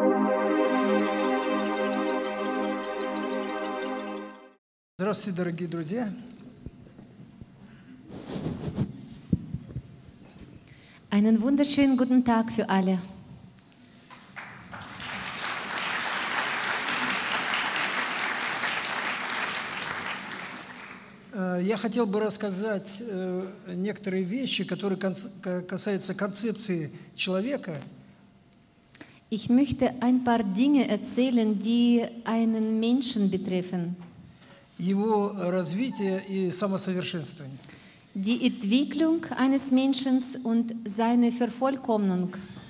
Здравствуйте, дорогие друзья! Einen wunderschönen guten Tag für alle. Я хотел бы рассказать некоторые вещи, которые касаются концепции человека. Ich möchte ein paar Dinge erzählen, die einen Menschen betreffen. Его развитие и самосовершенствование. Die Entwicklung eines Menschen und seine Vervollkommnung.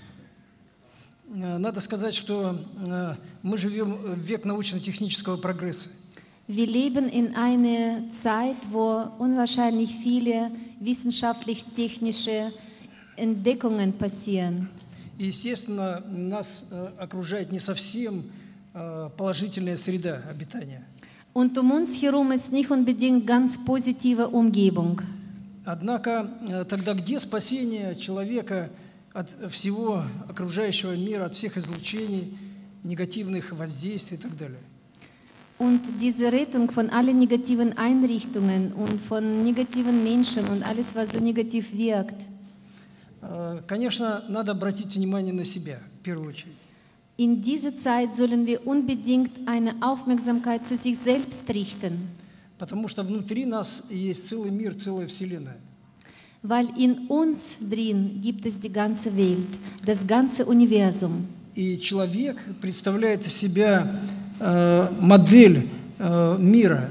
Надо сказать, что мы живем в век научно-технического прогресса. Wir leben in einer Zeit, wo unwahrscheinlich viele wissenschaftlich-technische Entdeckungen passieren. И, естественно, нас окружает не совсем положительная среда обитания. Und um uns herum ist nicht unbedingt ganz positive Umgebung. Однако тогда где спасение человека от всего окружающего мира, от всех излучений, негативных воздействий и так далее? Und diese Rettung von allen negativen Einrichtungen und von negativen Menschen und alles, was so negativ wirkt. Конечно, надо обратить внимание на себя, в первую очередь. In dieser Zeit sollen wir unbedingt eine Aufmerksamkeit zu sich selbst richten. Потому что внутри нас есть целый мир, целая вселенная. Weil in uns drin gibt es die ganze Welt, das ganze Universum. И человек представляет из себя модель мира,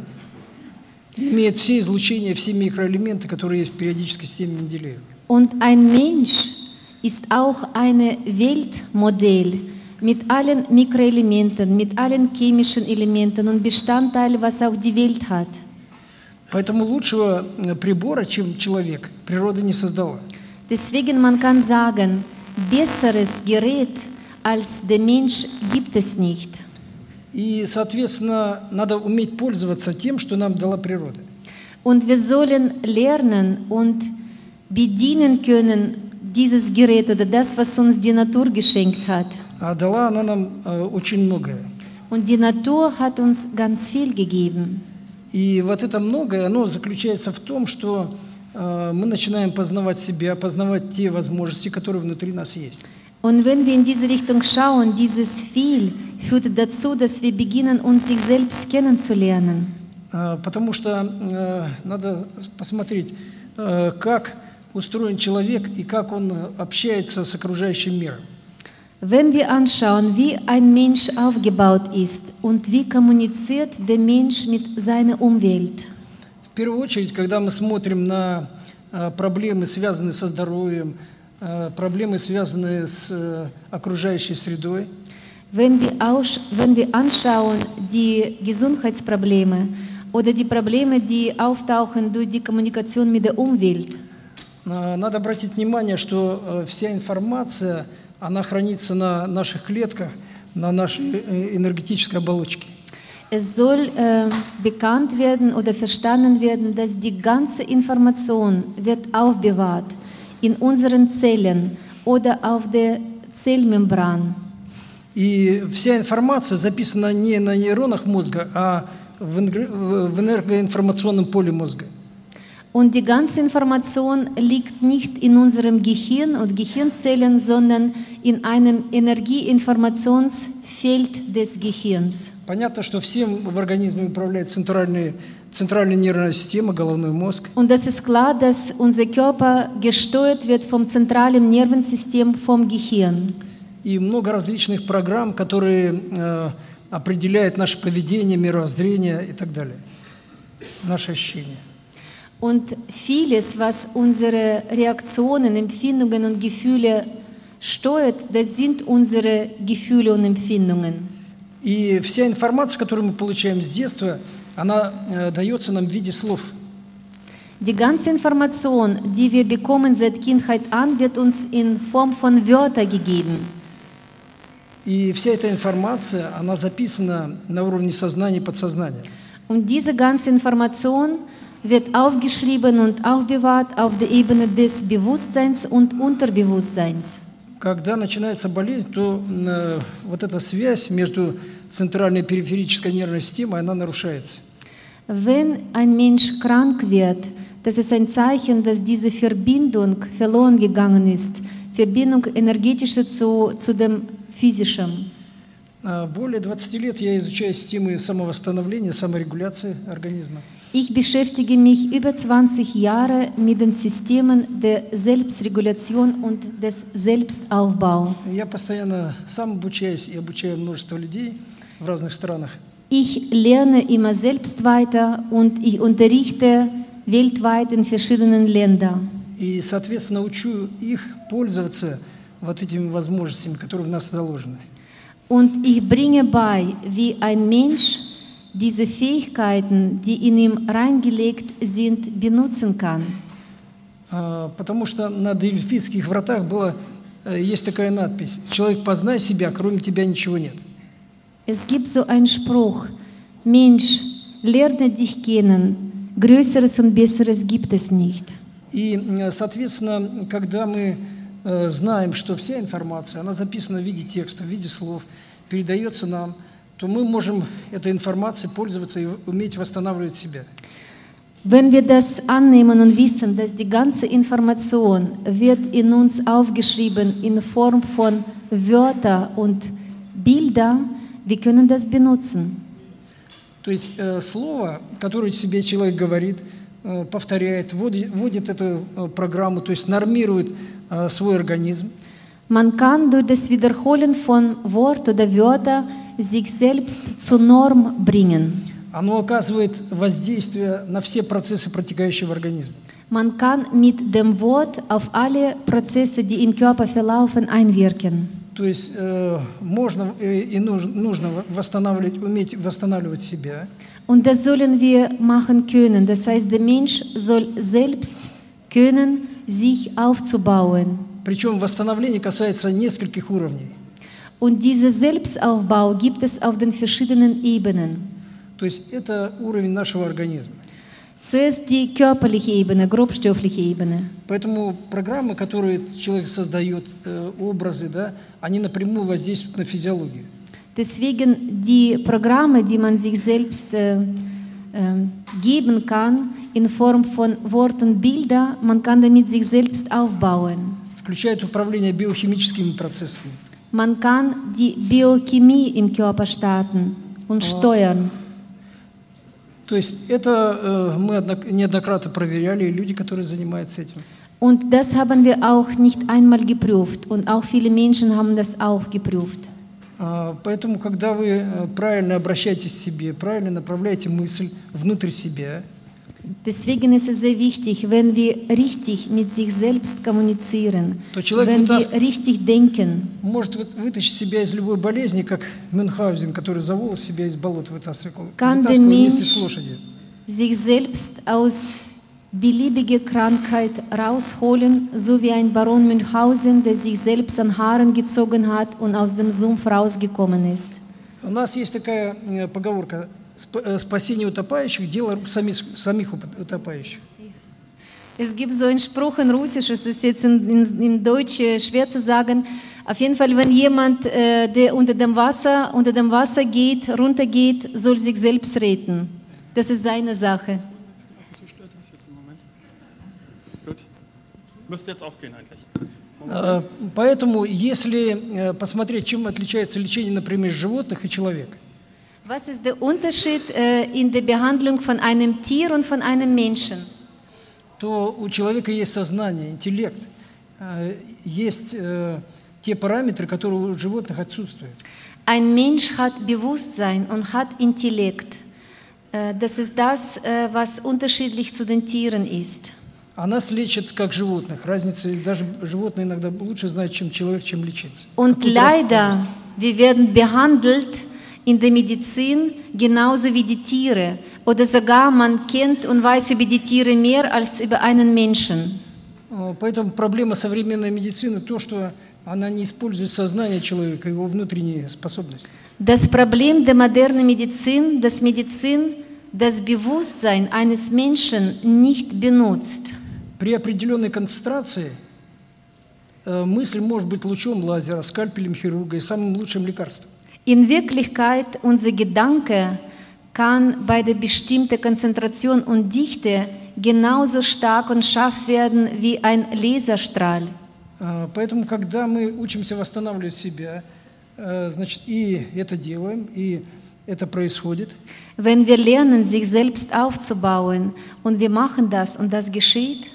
имеет все излучения, все микроэлементы, которые есть в периодической системе Менделеева. Und ein Mensch ist auch ein Weltmodell mit allen Mikroelementen, mit allen chemischen Elementen und Bestandteilen, was auch die Welt hat. Поэтому лучшего прибора, чем человек, природа не создала. Deswegen man kann sagen, besseres Gerät als der Mensch gibt es nicht. И, соответственно, надо уметь пользоваться тем, что нам дала природа. Und wir sollen lernen und bedienen können dieses Gerät oder das, was uns die Natur geschenkt hat. А дала она нам очень многое. Und die Natur hat uns ganz viel gegeben. И вот это многое, оно заключается в том, что мы начинаем познавать себя, познавать те возможности, которые внутри нас есть. Und wenn wir in diese Richtung schauen, dieses viel führt dazu, dass wir beginnen, uns sich selbst kennenzulernen. Потому что надо посмотреть, как устроен человек и как он общается с окружающим миром. Wenn wir anschauen, wie ein Mensch aufgebaut ist und wie kommuniziert der Mensch mit seiner Umwelt. В первую очередь, когда мы смотрим на проблемы, связанные со здоровьем, проблемы, связанные с окружающей средой. Wenn wir anschauen die Gesundheitsprobleme oder die Probleme, die auftauchen durch die Kommunikation mit der Umwelt. Надо обратить внимание, что вся информация, она хранится на наших клетках, на нашей энергетической оболочке. Es soll bekannt werden oder verstanden werden, dass die ganze Information wird aufbewahrt in unseren Zellen oder auf der Zellmembran. И вся информация записана не на нейронах мозга, а в энергоинформационном поле мозга. Und die ganze Information liegt nicht in unserem Gehirn und Gehirnzellen, sondern in einem Energieinformationsfeld des Gehirns. Понятно, что всем в организме управляет центральная нервная система, головной мозг. Und es ist klar, dass unser Körper gesteuert wird vom zentralen Nervensystem, vom Gehirn. И много различных программ, которые определяют наше поведение, мировоззрение и так далее, наши ощущения. Und vieles, was unsere Reaktionen, Empfindungen und Gefühle steuert, das sind unsere Gefühle und Empfindungen. И вся информация, которую мы получаем с детства, она дается нам в виде слов. Die ganze Information, die wir bekommen seit Kindheit an, wird uns in Form von Wörtern gegeben. И вся эта информация, она записана на уровне сознания и подсознания. Und diese ganze Information wird aufgeschrieben und aufbewahrt auf der Ebene des Bewusstseins und Unterbewusstseins. когда начинается болезнь, то вот эта связь между центральной и периферической нервной системой, она нарушается. Wenn ein Mensch krank wird, das ist ein Zeichen, dass diese Verbindung verloren gegangen ist, Verbindung energetische zu dem physischen. Более 20 лет я изучаю системы самовосстановления, саморегуляции организма. Ich beschäftige mich über 20 Jahre mit den Systemen der Selbstregulation und des Selbstaufbaus. Я постоянно сам обучаюсь и обучаю множество людей в разных странах. Ich lerne immer selbst weiter und ich unterrichte weltweit in verschiedenen Ländern. И, соответственно, учу их пользоваться вот этими возможностями, которые в нас заложены. Und ich bringe bei, wie ein Mensch diese Fähigkeiten, die in ihm reingelegt sind, benutzen kann. Потому что на Дельфийских вратах есть такая надпись: «Человек, познай себя, кроме тебя ничего нет». Es gibt so einen Spruch: Mensch, lerne dich kennen, Größeres und Besseres gibt es nicht. И, соответственно, когда мы знаем, что вся информация, она записана в виде текста, в виде слов, передается нам, то мы можем этой информацией пользоваться и уметь восстанавливать себя. Wenn wir das annehmen und wissen, dass die ganze Information wird in uns aufgeschrieben in Form von Wörtern und Bildern, wir können das benutzen. То есть слово, которое себе человек говорит, повторяет, вводит эту программу, то есть нормирует свой организм. Man kann durch das Wiederholen von Wort oder Wörter sich selbst zur Norm bringen. Оно оказывает воздействие на все процессы, протекающие в организме. Man kann mit dem Wort auf alle Prozesse, die im Körper verlaufen, einwirken. То есть можно и нужно восстанавливать, уметь восстанавливать себя. Und das sollen wir machen können. Das heißt, der Mensch soll selbst können, sich aufzubauen. Причем восстановление касается нескольких уровней. Und dieser Selbstaufbau gibt es auf den verschiedenen Ebenen. То есть это уровень нашего организма. Zuerst die körperliche Ebene, grobstoffliche Ebene. Поэтому программы, которые человек создает, образы, да, они напрямую воздействуют на физиологию. Deswegen die Programme, die man sich selbst geben kann, in Form von Worten und Bildern, man kann damit sich selbst aufbauen. Включает управление биохимическими процессами. Man kann die Biochemie im Körper starten und steuern. То есть это мы неоднократно проверяли, люди, которые занимаются этим. Und das haben wir auch nicht einmal geprüft und auch viele Menschen haben das auch geprüft. Поэтому, когда вы правильно обращаетесь к себе, правильно направляете мысль внутрь себя, Deswegen ist es sehr wichtig, wenn wir richtig mit sich selbst kommunizieren, wenn wir richtig denken. Может вытащить себя из любой болезни, как Мюнхгаузен, который за волос себя из болота вытаскивал вместе с лошадью. Sich selbst aus beliebiger Krankheit rausholen, so wie ein Baron Münchhausen, der sich selbst an Haaren gezogen hat und aus dem Sumpf rausgekommen ist. У нас есть такая поговорка: спасение утопающих – дело рук самих утопающих. Es gibt so einen Spruch in Russisch, es ist jetzt in Deutsch schwer zu sagen. Auf jeden Fall, wenn jemand, der unter dem Wasser geht, runtergeht, soll sich selbst retten. Das ist seine Sache. So stört das jetzt im Moment. Gut. Müsste jetzt auch gehen eigentlich. Поэтому, если посмотреть, чем отличается лечение, например, животных и человека. Was ist der Unterschied in der Behandlung von einem Tier und von einem Menschen? То у человека есть сознание, интеллект, есть те параметры, которые у животных отсутствуют. Ein Mensch hat Bewusstsein und hat Intellekt. Das ist das, was unterschiedlich zu den Tieren ist. А нас лечат как животных. Разница, даже животные иногда лучше знают, чем человек, чем лечиться. Und leider, wir werden behandelt in der Medizin genauso wie die Tiere. Oder sogar man kennt und weiß über die Tiere mehr als über einen Menschen. Поэтому проблема современной медицины то, что она не использует сознание человека, его внутренние способности. Das Problem der modernen Medizin, dass Medizin das Bewusstsein eines Menschen nicht benutzt. При определенной концентрации мысль может быть лучом лазера, скальпелем хирурга и самым лучшим лекарством. In Wirklichkeit, unser Gedanke kann bei der bestimmten Konzentration und Dichte genauso stark und scharf werden wie ein Laserstrahl. Поэтому, когда мы учимся восстанавливать себя, значит, и это делаем, и это происходит, Wenn wir lernen, sich selbst aufzubauen und wir machen das und das geschieht,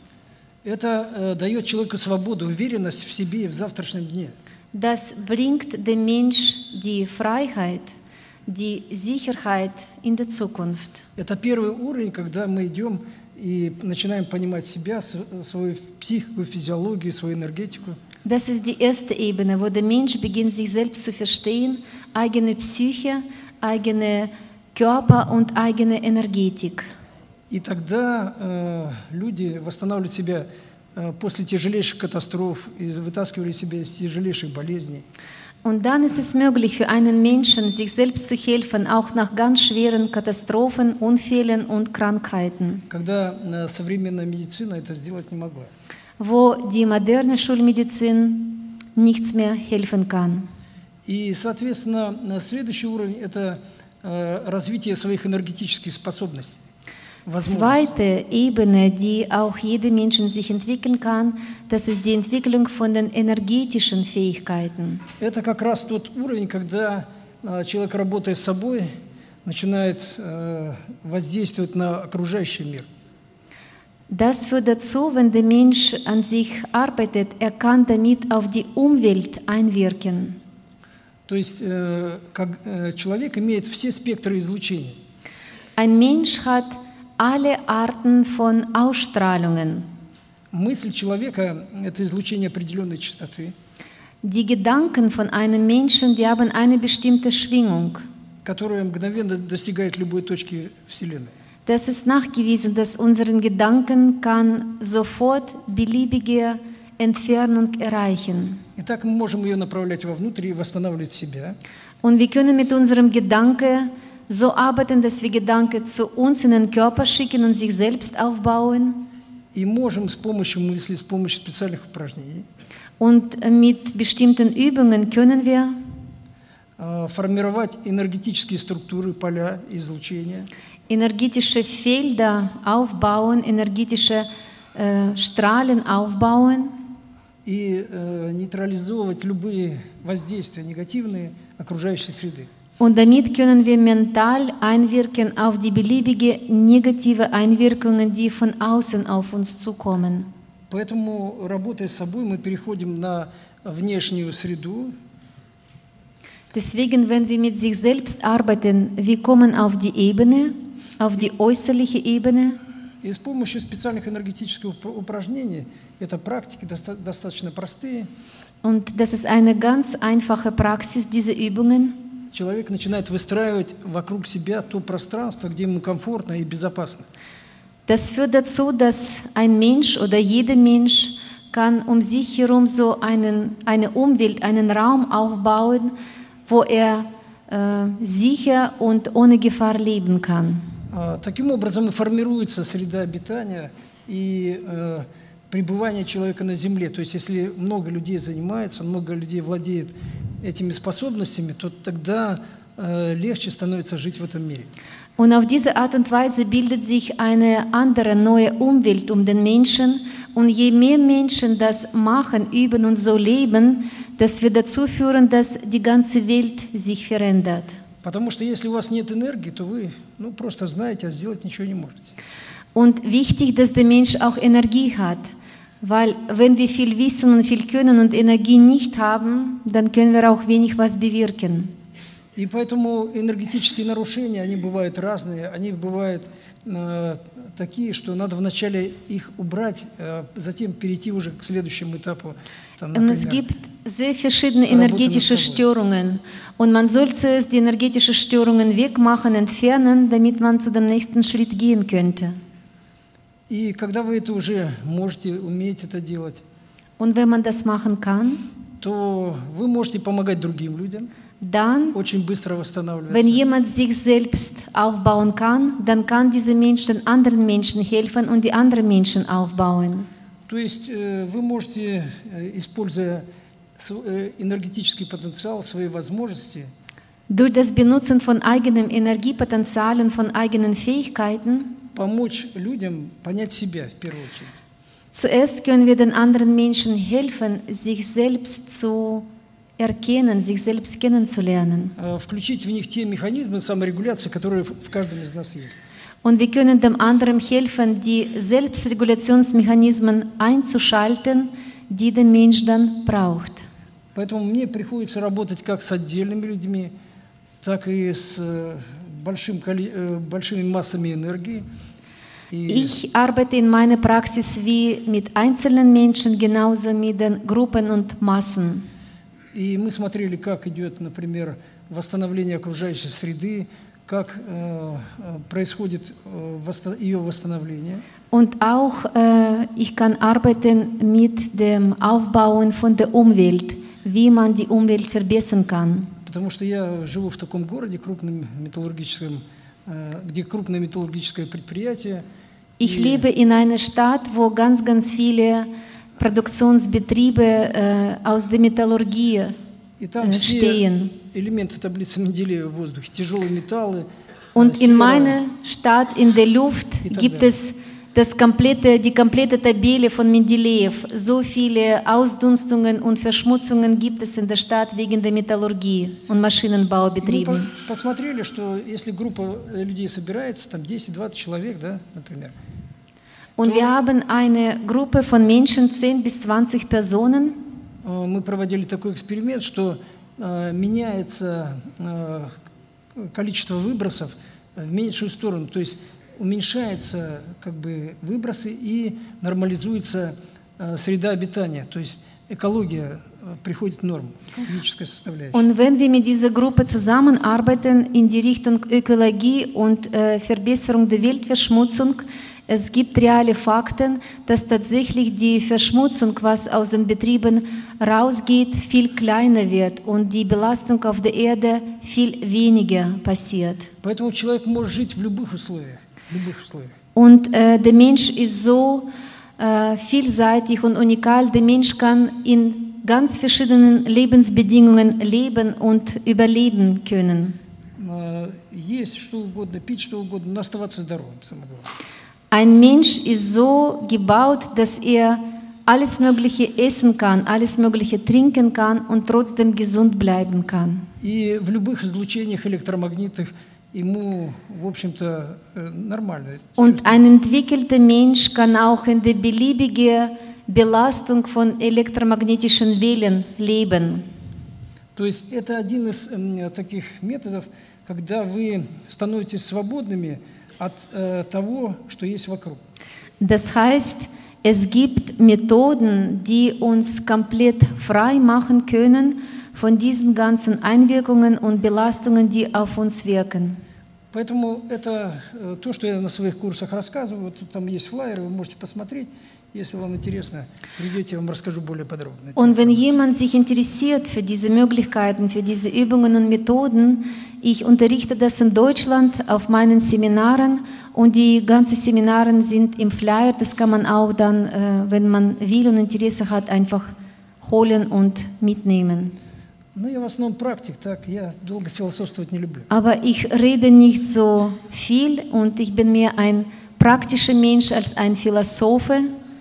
это дает человеку свободу, уверенность в себе и в завтрашнем дне. das bringt dem Mensch die Freiheit, die Sicherheit in der Zukunft. Это первый уровень, когда мы идем и начинаем понимать себя, свою психику, физиологию, свою энергетику. Das ist die erste Ebene, wo der Mensch beginnt, sich selbst zu verstehen, eigene Psyche, eigene Körper und eigene Energetik. И тогда люди восстанавливают себя после тяжелейших катастроф и вытаскивали себя из тяжелейших болезней. Und dann ist es möglich für einen Menschen, sich selbst zu helfen, auch nach ganz schweren Katastrophen, Unfällen und Krankheiten, Когда современная медицина это сделать не могла. wo die moderne Schulmedizin nichts mehr helfen kann. И, соответственно, следующий уровень – это развитие своих энергетических способностей, возможностей. Zweite Ebene, die auch jeder Mensch in sich entwickeln kann, das ist die Entwicklung von den energetischen Fähigkeiten. Это как раз тот уровень, когда человек, работая с собой, начинает воздействовать на окружающий мир. Das führt dazu, wenn der Mensch an sich arbeitet, er kann damit auf die Umwelt einwirken. То есть человек имеет все спектры излучения. Ein Mensch hat alle Arten von Ausstrahlungen. Мысль человека – это излучение определенной частоты, Die Gedanken von einem Menschen, die haben eine bestimmte Schwingung. которая мгновенно достигает любой точки Вселенной. Das ist nachgewiesen, dass unseren Gedanken kann sofort beliebige Entfernung erreichen. Итак, мы можем ее направлять вовнутрь и восстанавливать себя. Und wir können mit unserem Gedanke so arbeiten, dass wir Gedanken zu uns in den Körper schicken und sich selbst aufbauen. И можем с помощью мысли, с помощью специальных упражнений Und mit bestimmten Übungen können wir формировать энергетические структуры, поля излучения, energetische Felder aufbauen, energetische Strahlen aufbauen и нейтрализовывать любые воздействия негативные окружающей среды. und damit können wir mental einwirken auf die beliebige negative Einwirkungen, die von außen auf uns zukommen. Поэтому, работая с собой, мы переходим на внешнюю среду, Deswegen, wenn wir mit sich selbst arbeiten, wir kommen auf die Ebene, auf die äußerliche Ebene. и с помощью специальных энергетических упражнений, это практики достаточно простые, Und das ist eine ganz einfache Praxis, diese Übungen. человек начинает выстраивать вокруг себя то пространство, где ему комфортно и безопасно. Das führt dazu, dass ein Mensch oder jeder Mensch kann um sich herum so eine Umwelt, einen Raum aufbauen, wo er sicher und ohne Gefahr leben kann. Таким образом и формируется среда обитания и пребывание человека на Земле. То есть если много людей занимается, много людей владеет этими способностями, то тогда легче становится жить в этом мире. Und auf diese Art und Weise bildet sich eine andere, neue Umwelt um den Menschen. Und je mehr Menschen das machen, üben und so leben, das wird dazu führen, dass die ganze Welt sich verändert. Потому что если у вас нет энергии, то вы просто знаете, а сделать ничего не можете. Und wichtig, dass der Mensch auch Energie hat. Weil wenn wir viel wissen und viel können und Energie nicht haben, dann können wir auch wenig was bewirken. И поэтому энергетические нарушения, они бывают разные, они бывают такие, что надо вначале их убрать, затем перейти уже к следующему этапу. Там, Und es gibt sehr verschiedene energetische Störungen. Und man soll zuerst die energetischen Störungen wegmachen, entfernen, damit man zu dem nächsten Schritt gehen könnte. И когда вы это уже можете, умеете это делать, Und wenn man das machen kann, то вы можете помогать другим людям, dann, очень быстро wenn восстанавливаться. jemand sich selbst aufbauen kann, dann kann dieser Mensch den anderen Menschen helfen und die anderen Menschen aufbauen. То есть вы можете, используя энергетический потенциал, свои возможности, durch das Benutzen von eigenem Energiepotenzial und von eigenen Fähigkeiten, помочь людям понять себя в первую очередь. zuerst können wir den anderen Menschen helfen, sich selbst zu erkennen, sich selbst kennenzulernen. Включить в них те механизмы саморегуляции, которые в каждом из нас есть. Und wir können dem anderen helfen, die Selbstregulationsmechanismen einzuschalten, die der Mensch dann braucht. Поэтому мне приходится работать как с отдельными людьми, так и с большими массами энергии. Ich arbeite in meiner Praxis wie mit einzelnen Menschen, genauso mit den Gruppen und Massen. И мы смотрели, как идет, например, восстановление окружающей среды, как происходит ее восстановление. Und auch ich kann arbeiten mit dem Aufbauen von der Umwelt, wie man die Umwelt verbessern kann. Потому что я живу в таком городе, крупном металлургическом, где крупное металлургическое предприятие. Ich lebe in einer Stadt, wo ganz viele Produktionsbetriebe aus der Metallurgie И там stehen. все элементы таблицы Менделеева в воздухе, тяжелые металлы. Und in meiner Stadt, in der Luft, gibt es die komplette Tabelle von Mendeleev. So viele Ausdunstungen und Verschmutzungen gibt es in der Stadt wegen der Metallurgie und Maschinenbaubetrieben. Мы посмотрели, что если группа людей собирается, там 10-20 человек, да, например. Und wir haben eine Gruppe von Menschen, 10 bis 20 Personen. Мы проводили такой эксперимент, что меняется количество выбросов в меньшую сторону, то есть уменьшаются как бы выбросы и нормализуется среда обитания, то есть экология приходит в норму, экологическая составляющая. Und wenn wir mit dieser Gruppe zusammenarbeiten in die Richtung Ökologie und Verbesserung der Weltverschmutzung, es gibt reale Fakten, dass tatsächlich die Verschmutzung, was aus den Betrieben rausgeht, viel kleiner wird und die Belastung auf der Erde viel weniger passiert. Поэтому человек может жить в любых условиях. Und der Mensch ist so vielseitig und unikal. Der Mensch kann in ganz verschiedenen Lebensbedingungen leben und überleben können. Есть что угодно, пить что угодно, но оставаться здоровым, самое главное. Ein Mensch ist so gebaut, dass er alles Mögliche essen kann, alles Mögliche trinken kann und trotzdem gesund bleiben kann. И в любых излучениях электромагнитных ему, в общем-то, нормально. Und ein entwickelter Mensch kann auch in der beliebigen Belastung von elektromagnetischen Wellen leben. То есть это один из таких методов, когда вы становитесь свободными от того, что есть вокруг. Das heißt, es gibt Methoden, die uns komplett frei machen können von diesen ganzen Einwirkungen und Belastungen, die auf uns wirken. Поэтому это то, что я на своих курсах рассказываю. Вот тут там есть флаеры, вы можете посмотреть. Если вам интересно, придете, я вам расскажу более подробно. Und wenn jemand sich interessiert für diese Möglichkeiten, für diese Übungen und Methoden, ich unterrichte das in Deutschland auf meinen Seminaren und die ganzen Seminare sind im Flyer. Das kann man auch dann, wenn man will und Interesse hat, einfach holen und mitnehmen. Ну, я в основном практик, так, я долго философствовать не люблю. Aber ich rede nicht so viel und ich bin mehr ein praktischer Mensch als ein Philosophe.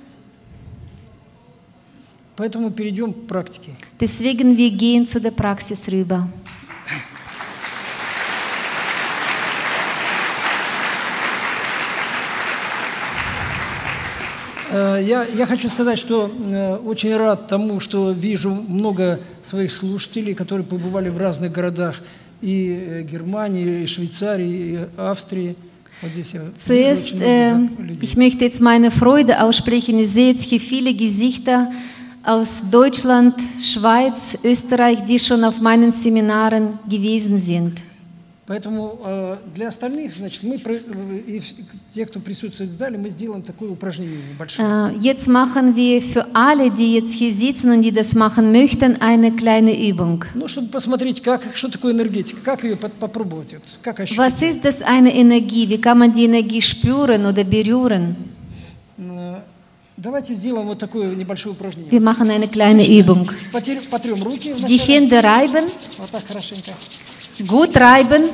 Поэтому перейдем к практике. Deswegen wir gehen zu der Praxis rüber. Я хочу сказать, что очень рад тому, что вижу много своих слушателей, которые побывали в разных городах и Германии, и Швейцарии, и Австрии. Вот здесь я Zuerst, ich möchte jetzt meine Freude aussprechen. Ich sehe jetzt hier viele Gesichter aus Deutschland, Schweiz, Österreich, die schon auf meinen Seminaren gewesen sind. Поэтому для остальных, значит, мы, и те, кто присутствует в зале, мы сделаем такое упражнение небольшое. Jetzt machen wir für alle, die jetzt hier sitzen und die das machen möchten, eine kleine Übung. Ну, чтобы посмотреть, что такое энергетика, как ее попробовать, вот, как ощутить. Was ist das eine Energie? Wie kann man die Energie spüren oder berühren? Давайте сделаем вот такое небольшое упражнение. Wir machen eine kleine Übung. Потрем руки. Die Hände reiben, Вот так хорошенько. gut reiben,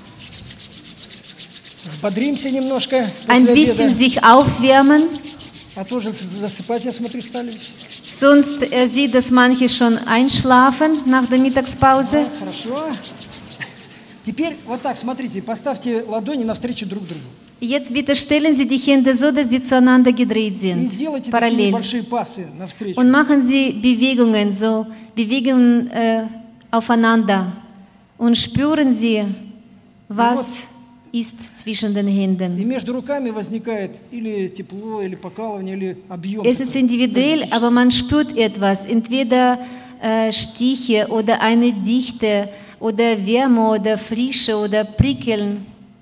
Взбодримся немножко. ein после bisschen обеда. sich aufwärmen. А тоже засыпать, я смотрю, стали. Sonst sieht, dass manche schon einschlafen nach der Mittagspause. Хорошо. Теперь вот так, смотрите, поставьте ладони навстречу друг другу. Jetzt bitte stellen Sie die Hände so, dass die zueinander gedreht И sind, сделайте такие parallel. небольшие пасы навстречу. Und machen Sie Bewegungen, so Bewegungen aufeinander. Und spüren Sie, was ist zwischen den И Händen. между руками возникает или тепло, или покалывание, или объем. Es ist individuell, aber man spürt etwas, entweder Stiche oder eine Dichte oder Wärme oder Frische oder Prickeln.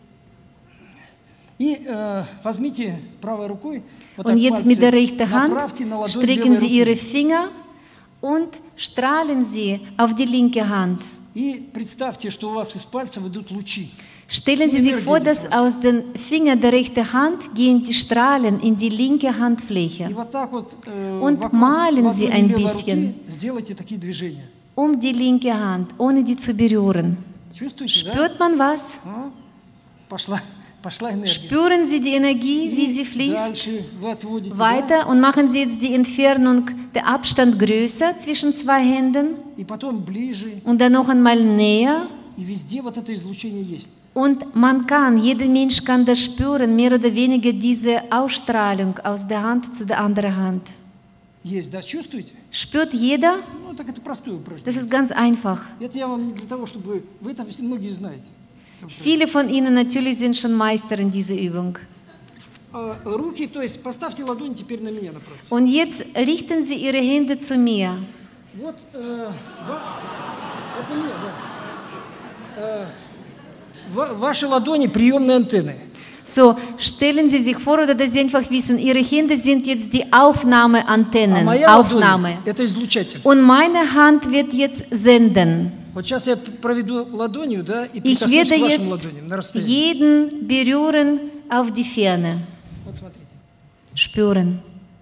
И возьмите правой рукой, вот Und так jetzt mit der пальцы rechten Hand направьте на ладонь strecken левой Sie руки. Ihre Finger und strahlen Sie auf die linke Hand. И представьте, что у вас из пальцев идут лучи. Stellen Sie sich vor, dass aus den Fingern der rechten Hand gehen die Strahlen in die linke И Handfläche. вот так вот Und вокруг malen Sie ладони ein левой bisschen. руки сделайте такие движения. Um die linke Hand, ohne die zu berühren. Чувствуете, да? Spürt man was? Пошла энергия. Spüren Sie die Energie, wie sie И fließt? дальше вы отводите, да? Weiter und machen Sie jetzt die Entfernung, der Abstand größer zwischen zwei Händen И потом ближе. und dann noch einmal näher. И везде вот это излучение есть. Und man kann, jeder Mensch kann das spüren, mehr oder weniger diese Ausstrahlung aus der Hand zu der anderen Hand. Есть, да? Чувствуете? Spürt jeder? Ну, так это простое упражнение. Das ist ganz einfach. Это я вам не для того, чтобы... Вы это многие знаете. Viele von Ihnen natürlich sind schon Meister in dieser Übung. Руки, то есть поставьте ладонь теперь на меня напротив. Und jetzt richten Sie Ihre Hände zu mir. Вот, это мне, да. Ваши ладони приемные антенны. So, stellen Sie sich vor, oder dass Sie einfach wissen, Ihre Hände sind jetzt die А Aufnahmeantennen. моя Aufnahme. ладонь – это излучатель. Und meine Hand wird jetzt senden. Вот сейчас я проведу ладонью, да, и Ich прикоснусь werde к вашим jetzt ладоням на расстоянии. jeden berühren auf die Ferne. Вот смотрите. Spüren.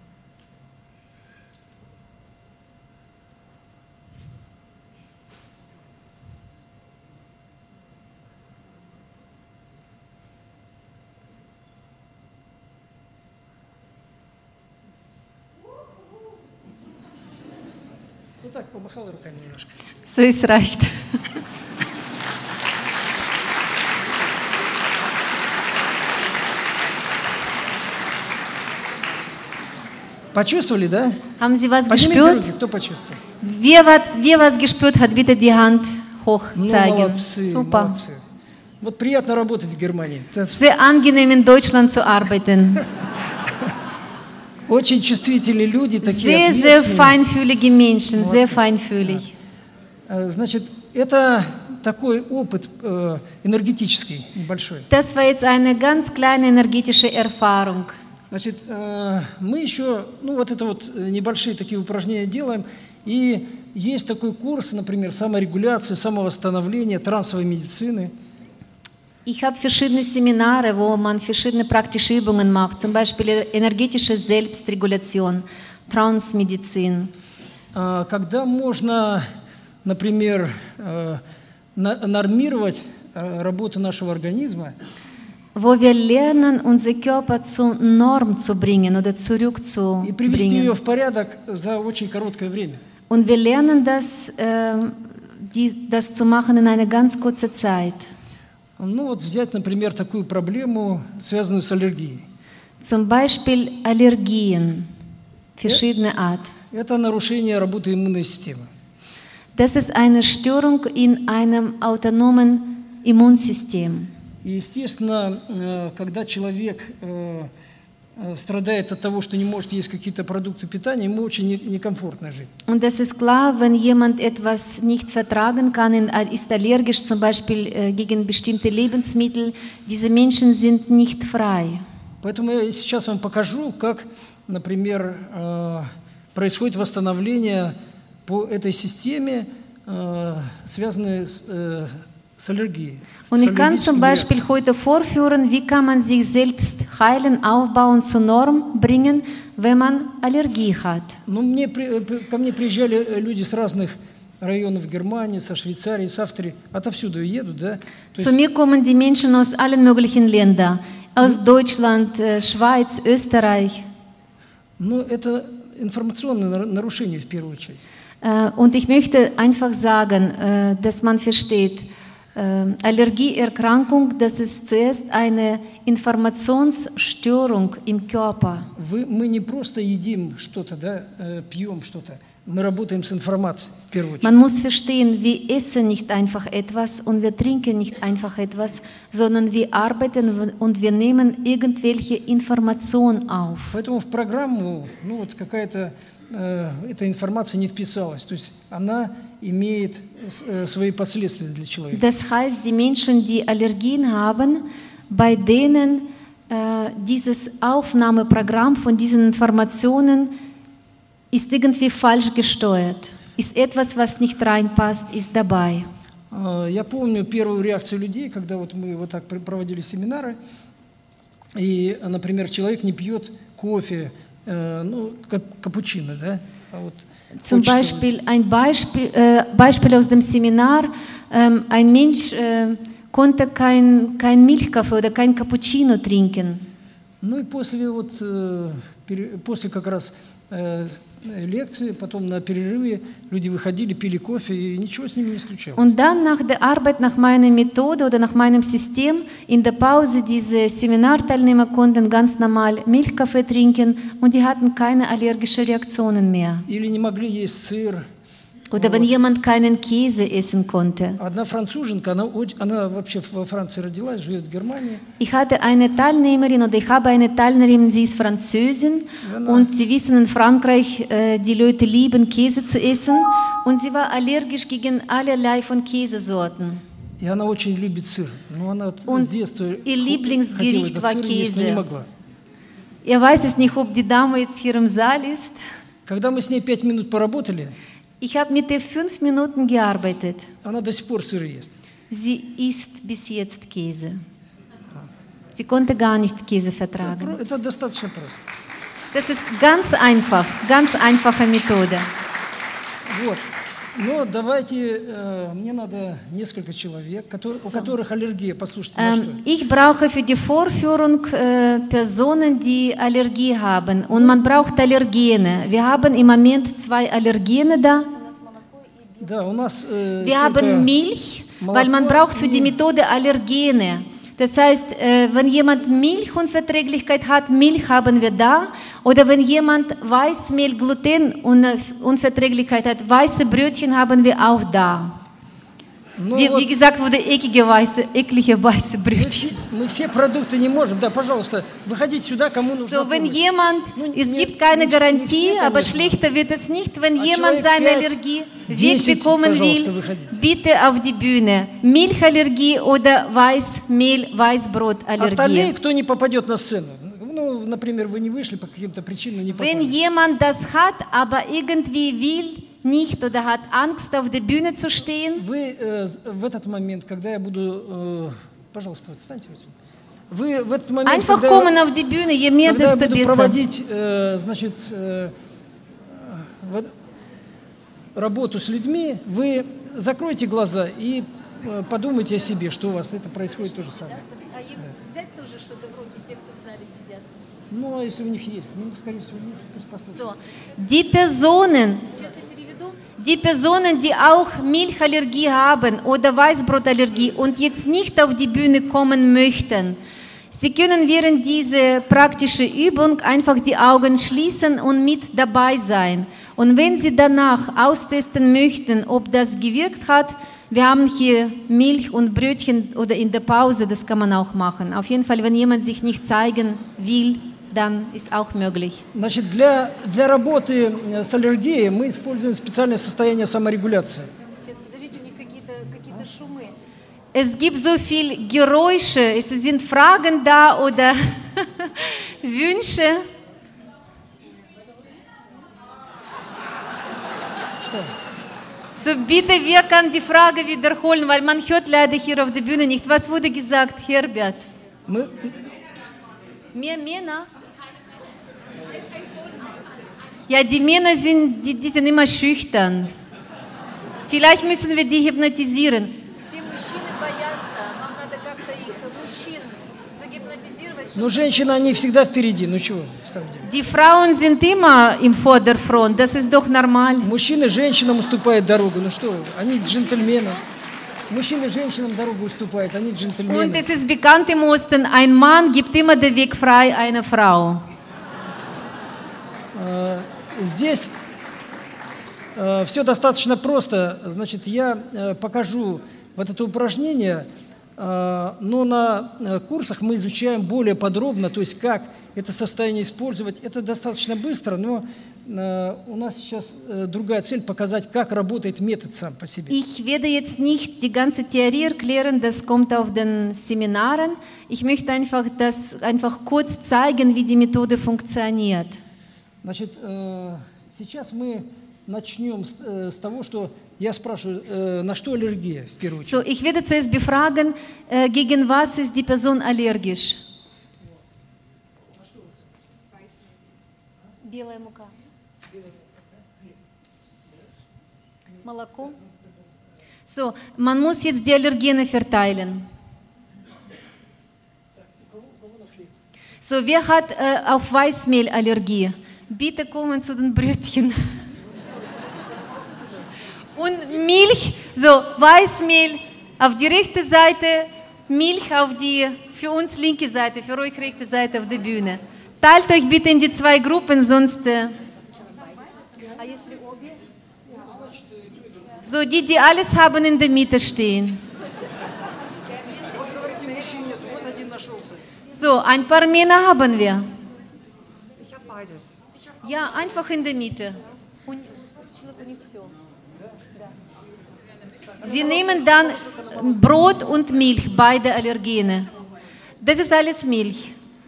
Ну так, помахала руками немножко. So, es reicht. Почувствовали, да? Haben Sie was Поднимите gespürt? руки, кто почувствовал? Wer was gespürt hat, bitte die Hand hoch Ну, zeigen. молодцы, Super. молодцы. Вот приятно работать в Германии. Это Sehr angenehm in Deutschland zu arbeiten. очень чувствительные люди, такие Sehr, sehr ответственные. feinfühlige Menschen, sehr feinfühlig. Значит, это такой опыт энергетический небольшой. Das war jetzt eine ganz kleine energetische Erfahrung. Значит, мы еще, ну вот это вот небольшие такие упражнения делаем, и есть такой курс, например, саморегуляции, самовосстановления, трансовой медицины. Ich habe verschiedene Seminare, wo man verschiedene praktische Übungen macht, zum Beispiel energetische Selbstregulation, Transmedizin. Когда можно, например, нормировать работу нашего организма, Wo wir lernen, unser Körper zur Norm zu bringen oder и привести zurückzubringen. ее в порядок за очень короткое время. Und wir lernen das, das zu machen in einer ganz kurzen Zeit. Ну вот взять, например, такую проблему, связанную с аллергией. Zum Beispiel Allergien, verschiedene Art. Это нарушение работы иммунной системы. Das ist eine Störung in einem autonomen Immunsystem. И, естественно, когда человек страдает от того, что не может есть какие-то продукты питания, ему очень некомфортно жить. Und es ist klar, wenn jemand etwas nicht vertragen kann, ist allergisch zum Beispiel gegen bestimmte Lebensmittel, diese Menschen sind nicht frei. Поэтому я сейчас вам покажу, как, например, происходит восстановление по этой системе, связанной с аллергией. Und ich kann zum Beispiel heute vorführen, wie kann man sich selbst heilen, aufbauen, zur Norm bringen, wenn man Allergie hat. Ну, ко мне приезжали люди с разных районов Германии, со Швейцарии, с Австрии, отовсюду едут, да? Zu mir kommen die Menschen aus allen möglichen Ländern, aus Deutschland, Schweiz, Österreich. Ну, это информационное нарушение в первую очередь. Und ich möchte einfach sagen, dass man versteht, Allergieerkrankung, das ist zuerst eine Informationsstörung im Körper. Мы не просто едим что-то, да, пьем что-то. Мы работаем с информацией в первую очередь. Man muss verstehen, wir essen nicht einfach etwas und wir trinken nicht einfach etwas, sondern wir arbeiten und wir nehmen irgendwelche Informationen auf. Поэтому в программу, ну, вот какая-то эта информация не вписалась. То есть она имеет свои последствия для человека. Das heißt, die Menschen, die Allergien haben, bei denen dieses Aufnahmeprogramm von diesen Informationen ist irgendwie falsch gesteuert. Ist etwas, was nicht reinpasst, ist dabei. Я помню первую реакцию людей, когда вот мы вот так проводили семинары, и, например, человек не пьет кофе, ну, капучино, да? Zum Beispiel ein Beispiel aus dem Seminar, ein Mensch konnte kein Milchkaffee oder kein Cappuccino trinken. Ну и после как раз лекции, потом на перерыве люди выходили, пили кофе, и ничего с ними не случалось. Und dann nach der Arbeit, nach meiner Methode oder nach meinem System, in der Pause, diese Seminarteilnehmer konnten ganz normal Milchkaffee trinken und die hatten keine allergischen Reaktionen mehr. Или не могли есть сыр. Oder wenn jemand keinen Käse essen konnte. Одна француженка, она вообще во Франции родилась, живет в Германии. Ich hatte eine Teilnehmerin oder ich habe eine Teilnehmerin, sie ist Französin und Sie wissen, in Frankreich, die Leute lieben Käse zu essen und sie war allergisch gegen allerlei von Käsesorten. И она очень любит сыр. Но она с детства ihr Lieblingsgericht war Käse. Но не могла. Ich weiß es nicht, ob die Dame jetzt hier im Saal ist. Когда мы с ней 5 минут поработали, ich habe mit ihr 5 Minuten gearbeitet. Она до сих пор сыр ест. Sie isst bis jetzt Käse. Sie konnte gar nicht Käse vertragen. Это достаточно просто. Das ist ganz einfach, ganz einfache Methode. Вот. Но давайте, мне надо несколько человек, у которых аллергия. Послушайте, на что. Ich brauche für die Vorführung Personen, die Allergie haben. Und man braucht Allergene. Wir haben im Moment 2 Allergene da. Да, у нас, wir haben Milch, weil man braucht für die Methode Allergene. Das heißt, wenn jemand Milchunverträglichkeit hat, Milch haben wir da. Oder wenn jemand Weißmehl, Glutenunverträglichkeit hat, weiße Brötchen haben wir auch da. Wie gesagt wurde, eklige weiße Brötchen. Мы все продукты не можем. Да, пожалуйста, выходите сюда, кому нужна So, wenn jemand, es gibt keine Garantie, aber schlechter wird es nicht, wenn jemand seine Allergie wegbekommen will, bitte auf die Bühne. Milchallergie oder Weißmehl, Weißbrotallergie. Остальные, кто не попадет на сцену. Ну, например, вы не вышли по каким-то причинам, не попали. Wenn jemand das hat, aber irgendwie will nicht oder hat Angst, auf der Bühne zu stehen. Вы в этот момент, когда я буду, пожалуйста, отстаньте. Вы в этот момент, einfach kommen auf die Bühne, je mehr, когда я desto буду besser. проводить, значит, работу с людьми, вы закройте глаза и подумайте о себе, что у вас это происходит то же самое. Взять тоже что-то в руки, те, кто в зале сидят. Ну, а если у них есть? Ну, скорее всего, нет. So. Die Personen, die auch Milchallergie haben oder Weißbrotallergie und jetzt nicht auf die Bühne kommen möchten, sie können während dieser praktischen Übung einfach die Augen schließen und mit dabei sein. Und wenn sie danach austesten möchten, ob das gewirkt hat, wir haben hier Milch und Brötchen oder in der Pause, das kann man auch machen. Auf jeden Fall, wenn jemand sich nicht zeigen will, dann ist auch möglich. Значит, для работы с аллергией мы используем специальное состояние саморегуляции. Сейчас, подождите, у них какие-то шумы. Es gibt so viel Geräusche, es sind Fragen da oder Wünsche. So, bitte, wer kann die Frage wiederholen, weil man hört leider hier auf der Bühne nicht. Was wurde gesagt, Herbert? Mehr Männer? Ja, die Männer sind, die sind immer schüchtern. Vielleicht müssen wir die hypnotisieren. Ну, женщины, они всегда впереди, ну чего, в самом деле. Die Frauen sind immer im Vordergrund, das ist doch normal. Мужчины женщинам уступают дорогу, ну что, они джентльмены. Мужчины женщинам дорогу уступают, они Und джентльмены. es ist bekannt im Osten, ein Mann gibt immer den Weg frei einer Frau. Здесь все достаточно просто. Значит, я покажу вот это упражнение, но на курсах мы изучаем более подробно, то есть как это состояние использовать. Это достаточно быстро, но у нас сейчас другая цель – показать, как работает метод сам по себе. Ich werde jetzt nicht die ganze Theorie erklären, das kommt auf den Seminaren. Ich möchte einfach kurz zeigen, wie die Methode funktioniert. Значит, сейчас мы начнем с того, что я спрашиваю, на что аллергия в первую очередь. So, ich werde zuerst befragen, gegen was ist die Person allergisch? Белая мука. Молоко. So, man muss jetzt die Allergene verteilen. So, wer hat auf Weißmehl Allergie? Bitte kommen zu den Brötchen. Und Milch, so Weißmehl auf die rechte Seite, Milch auf die für uns linke Seite, für euch rechte Seite auf der Bühne. Teilt euch bitte in die zwei Gruppen, sonst... So, die alles haben in der Mitte stehen. So, ein paar Männer haben wir. Ich habe beides. Ja, einfach in der Mitte. Sie nehmen dann Brot und Milch, beide Allergene. Das ist alles Milch.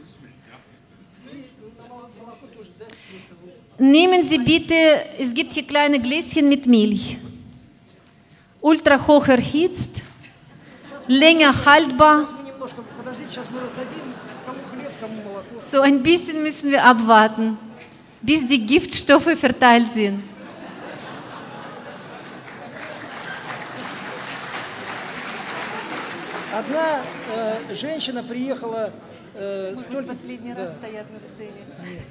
Nehmen Sie bitte, es gibt hier kleine Gläschen mit Milch. Ultra hoch erhitzt, länger haltbar. So ein bisschen müssen wir abwarten, bis die Giftstoffe verteilt sind. Одна женщина приехала... Последний раз стоят на сцене.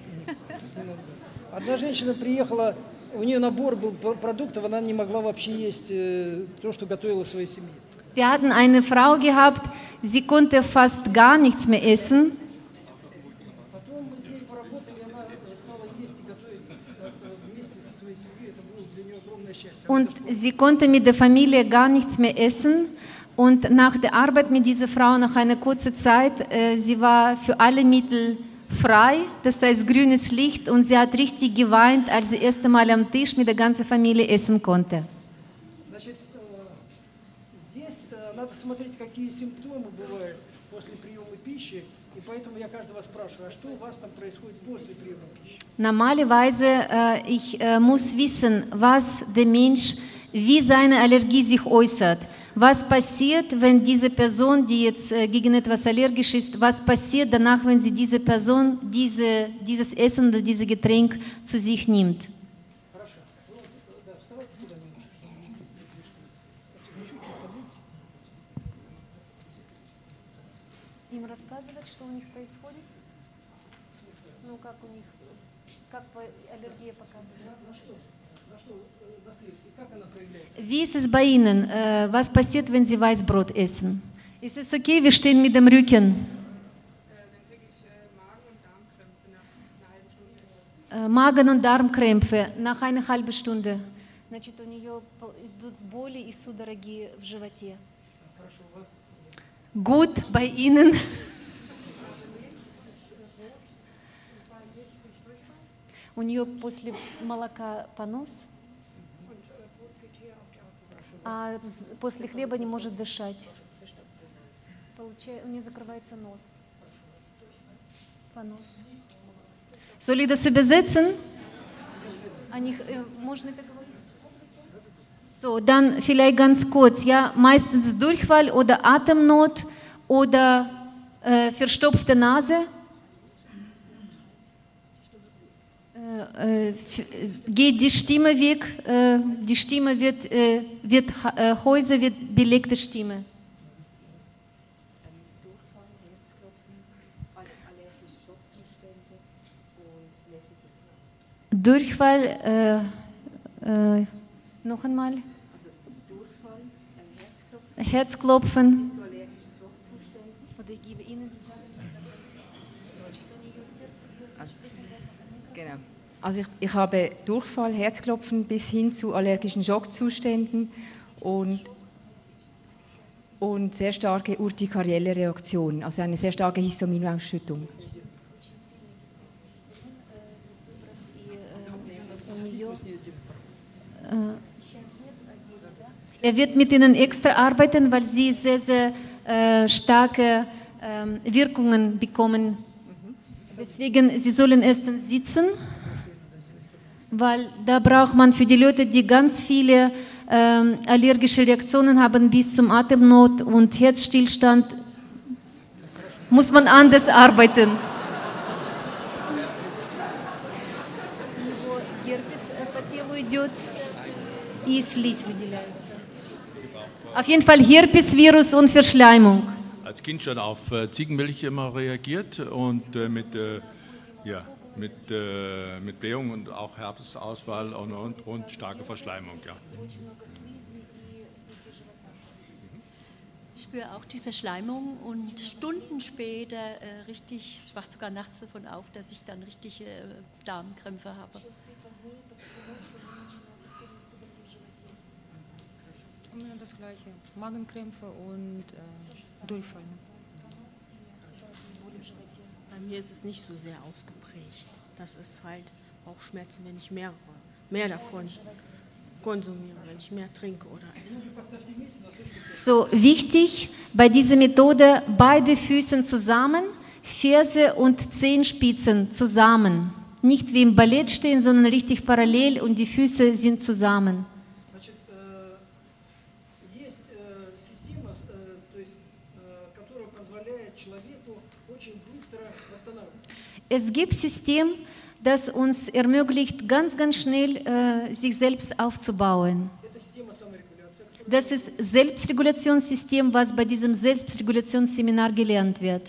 Одна женщина приехала, у нее набор был продуктов, она не могла вообще есть то, что готовила своей семье. Wir hatten eine Frau gehabt, sie konnte fast gar nichts mehr essen. Потом мы с ней поработали, она стала есть и готовить вместе со своей семьей. Это было для нее огромное счастье. Und sie konnte mit der Familie gar nichts mehr essen. Und nach der Arbeit mit dieser Frau, nach einer kurzen Zeit, sie war für alle Mittel frei, das heißt grünes Licht, und sie hat richtig geweint, als sie das erste Mal am Tisch mit der ganzen Familie essen konnte. Значит, здесь надо смотреть, какие симптомы бывают после приема пищи, и поэтому я каждого спрашиваю, а что у вас там происходит после приема пищи? Normalerweise, ich muss wissen, was der Mensch, wie seine Allergie sich äußert. Was passiert, wenn diese Person, die jetzt gegen etwas allergisch ist, was passiert danach, wenn sie diese Person, dieses Essen oder dieses Getränk zu sich nimmt? Им рассказывать, что у них происходит? Ну, как у них, как аллергия показывается? Wie ist es bei Ihnen? Was passiert, wenn Sie Weißbrot essen? Ist es okay, wir stehen mit dem Rücken? Dann kriege ich Magen- und Darmkrämpfe nach einer halben Stunde. Magen- und Darmkrämpfe nach einer halben Stunde. Значит, у нее идут боли и судороги в животе. Gut, bei Ihnen? У нее после молока понос. А после хлеба не может дышать. У нее закрывается нос. Понос. Soll ich das übersetzen? Можно это говорить? So, dann vielleicht ganz kurz, ja, meistens Durchfall oder Atemnot oder verstopfte Nase. Geht die Stimme weg, die Stimme wird Häuser, wird belegte Stimme. Durchfall, noch einmal. Herzklopfen. Oder ich gebe Ihnen, Sie sagen, Genau. Also ich habe Durchfall, Herzklopfen bis hin zu allergischen Schockzuständen und sehr starke urtikarielle Reaktionen, also eine sehr starke Histaminausschüttung. Er wird mit Ihnen extra arbeiten, weil Sie sehr, sehr starke Wirkungen bekommen. Deswegen, Sie sollen erst sitzen, weil da braucht man für die Leute, die ganz viele allergische Reaktionen haben, bis zum Atemnot und Herzstillstand, muss man anders arbeiten. Auf jeden Fall Herpesvirus und Verschleimung. Als Kind schon auf Ziegenmilch immer reagiert und mit Blähung und auch Herpesausfall und starke Verschleimung. Ja. Ich spüre auch die Verschleimung und Stunden später richtig, ich wache sogar nachts davon auf, dass ich dann richtige Darmkrämpfe habe. Immer das Gleiche. Magenkrämpfe und Durchfall. Bei mir ist es nicht so sehr ausgeprägt. Das ist halt auch Schmerzen, wenn ich mehr davon konsumiere, wenn ich mehr trinke oder esse. So, wichtig bei dieser Methode, beide Füße zusammen, Ferse und Zehenspitzen zusammen. Nicht wie im Ballett stehen, sondern richtig parallel und die Füße sind zusammen. Es gibt ein System, das uns ermöglicht, ganz, ganz schnell sich selbst aufzubauen. Das ist das Selbstregulationssystem, was bei diesem Selbstregulationsseminar gelernt wird.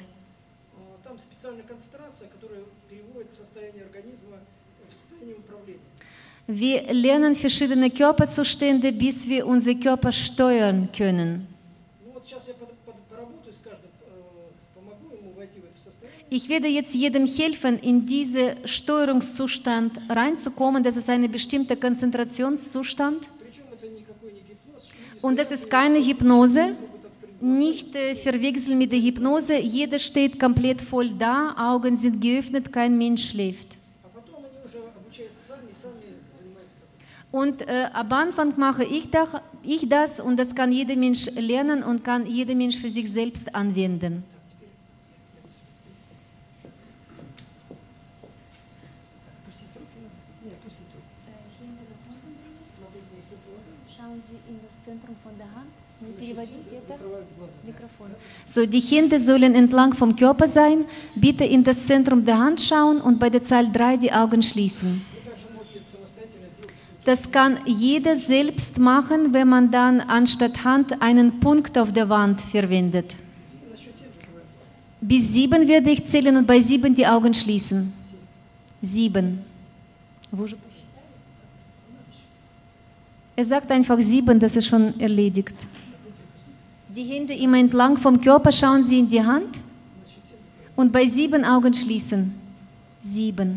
Wir lernen verschiedene Körperzustände, bis wir unseren Körper steuern können. Ich werde jetzt jedem helfen, in diesen Steuerungszustand reinzukommen. Das ist ein bestimmter Konzentrationszustand. Und das ist keine Hypnose, nicht verwechseln mit der Hypnose. Jeder steht komplett voll da, Augen sind geöffnet, kein Mensch schläft. Und am Anfang mache ich das und das kann jeder Mensch lernen und kann jeder Mensch für sich selbst anwenden. Schauen Sie in das Zentrum von der Hand. So, die Hände sollen entlang vom Körper sein. Bitte in das Zentrum der Hand schauen und bei der Zahl 3 die Augen schließen. Das kann jeder selbst machen, wenn man dann anstatt Hand einen Punkt auf der Wand verwendet. Bis 7 werde ich zählen und bei 7 die Augen schließen. 7. Er sagt einfach 7, das ist schon erledigt. Die Hände immer entlang vom Körper, schauen Sie in die Hand und bei 7 Augen schließen. 7.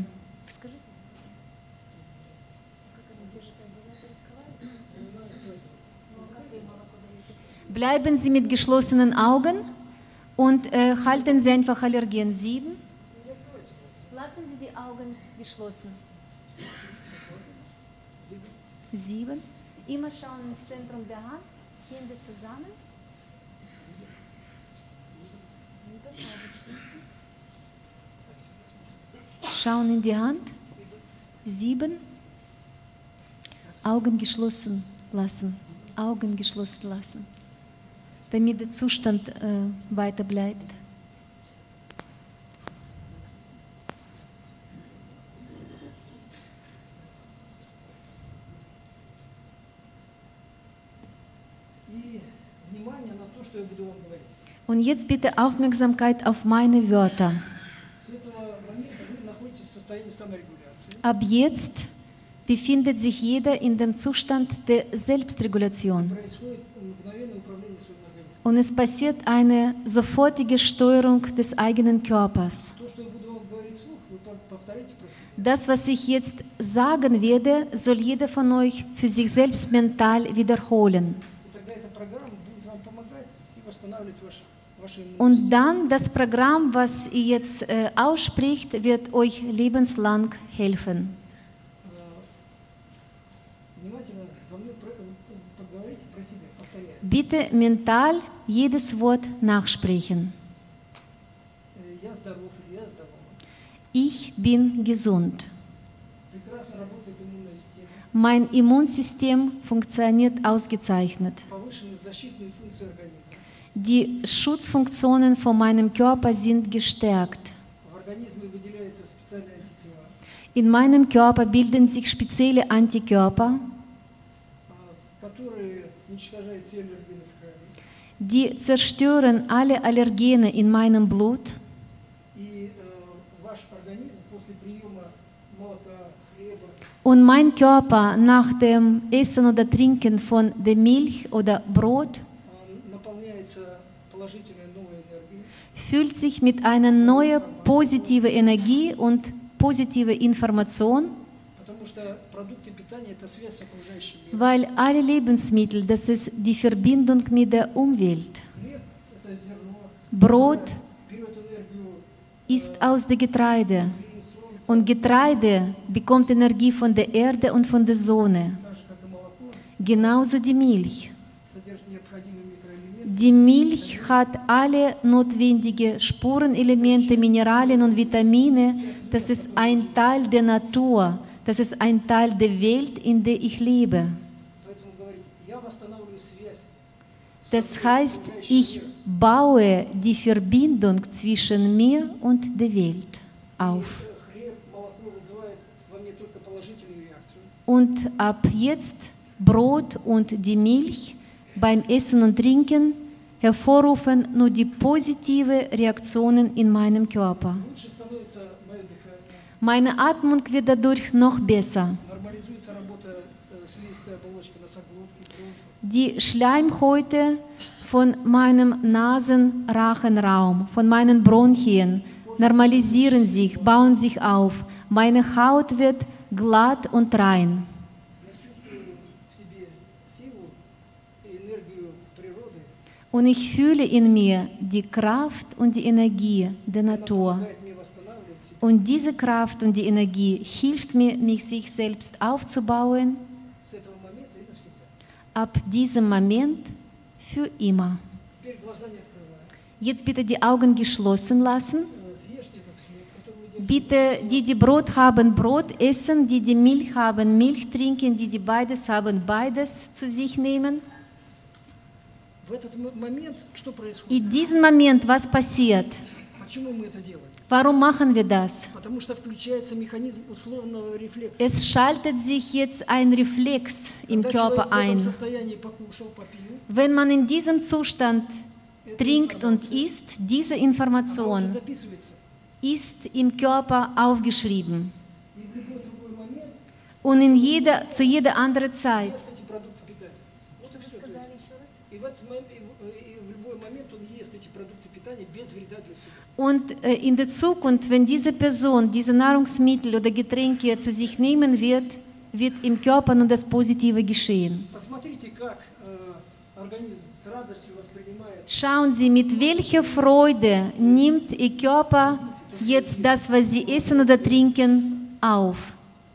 Bleiben Sie mit geschlossenen Augen und halten Sie einfach Allergien. 7. Lassen Sie die Augen geschlossen. 7. Immer schauen ins Zentrum der Hand, Hände zusammen. 7, Augen schließen. Schauen in die Hand. 7. Augen geschlossen lassen. Augen geschlossen lassen, damit der Zustand weiter bleibt. Und jetzt bitte Aufmerksamkeit auf meine Wörter. Ab jetzt befindet sich jeder in dem Zustand der Selbstregulation. Und es passiert eine sofortige Steuerung des eigenen Körpers. Das, was ich jetzt sagen werde, soll jeder von euch für sich selbst mental wiederholen. Und dann das Programm, was ihr jetzt ausspricht, wird euch lebenslang helfen. Bitte mental jedes Wort nachsprechen. Ich bin gesund. Mein Immunsystem funktioniert ausgezeichnet. Die Schutzfunktionen von meinem Körper sind gestärkt. In meinem Körper bilden sich spezielle Antikörper, die zerstören alle Allergene in meinem Blut. Und mein Körper nach dem Essen oder Trinken von der Milch oder Brot fühlt sich mit einer neuen positiven Energie und positiver Information, weil alle Lebensmittel, das ist die Verbindung mit der Umwelt. Brot ist aus der Getreide und Getreide bekommt Energie von der Erde und von der Sonne. Genauso die Milch. Die Milch hat alle notwendigen Spurenelemente, Mineralien und Vitamine. Das ist ein Teil der Natur. Das ist ein Teil der Welt, in der ich lebe. Das heißt, ich baue die Verbindung zwischen mir und der Welt auf. Und ab jetzt Brot und die Milch beim Essen und Trinken hervorrufen nur die positive Reaktionen in meinem Körper. Meine Atmung wird dadurch noch besser. Die Schleimhäute von meinem Nasenrachenraum, von meinen Bronchien normalisieren sich, bauen sich auf. Meine Haut wird glatt und rein. Und ich fühle in mir die Kraft und die Energie der Natur. Und diese Kraft und die Energie hilft mir, mich sich selbst aufzubauen, ab diesem Moment für immer. Jetzt bitte die Augen geschlossen lassen. Bitte, die Brot haben, Brot essen, die Milch haben, Milch trinken, die beides haben, beides zu sich nehmen. In diesem Moment, was passiert? Warum machen wir das? Es schaltet sich jetzt ein Reflex im Körper ein. Wenn man in diesem Zustand trinkt und isst, diese Information ist im Körper aufgeschrieben. Und zu jeder anderen Zeit. Und in der Zukunft, wenn diese Person diese Nahrungsmittel oder Getränke zu sich nehmen wird, wird im Körper nur das Positive geschehen. Schauen Sie, mit welcher Freude nimmt Ihr Körper jetzt das, was Sie essen oder trinken, auf.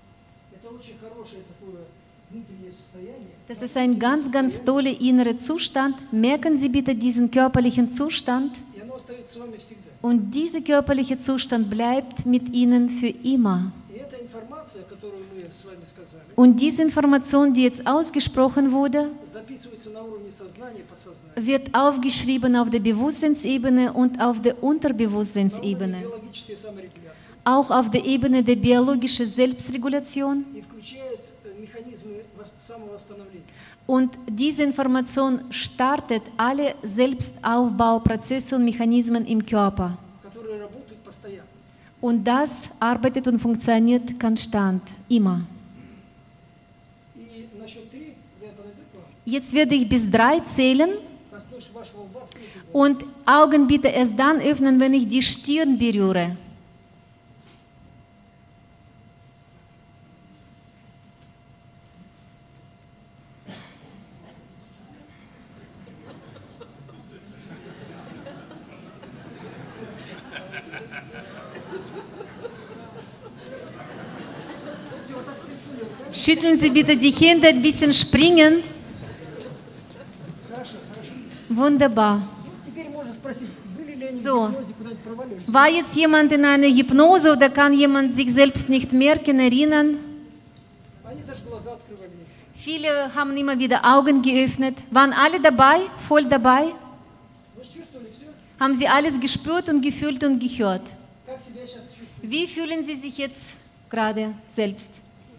Das ist ein ganz, ganz toller innerer Zustand. Merken Sie bitte diesen körperlichen Zustand. Und dieser körperliche Zustand bleibt mit Ihnen für immer. информация, которую мы с вами сказали, Und diese Information, die jetzt ausgesprochen wurde, записывается на уровне сознания, подсознания, wird aufgeschrieben auf der Bewusstseinsebene und auf der на уровне Unterbewusstseinsebene, биологической саморегуляции auch auf der Ebene der biologischen Selbstregulation. и включает механизмы самовосстановления. Und diese Information startet alle Selbstaufbauprozesse und Mechanismen im Körper. Которые работают постоянно. Und das arbeitet und funktioniert konstant, immer. И на счет 3 я подойду к вам, Jetzt werde ich bis 3 zählen коснусь вашего лба, открытый глаз. und Augen bitte erst dann öffnen, wenn ich die Stirn berühre. Schütteln Sie bitte die Hände, ein bisschen springen. Wunderbar. Теперь можно спросить, были ли они So. в гипнозе, куда-нибудь проваливались? War jetzt jemand in einer Hypnose oder kann jemand sich selbst nicht merken, erinnern? Они даже глаза открывали. Viele haben immer wieder Augen geöffnet. Waren alle dabei? Voll dabei? Вы же чувствовали все? Haben Sie alles gespürt und gefühlt und gehört? Как себя сейчас чувствуете? Wie fühlen Sie sich jetzt gerade selbst?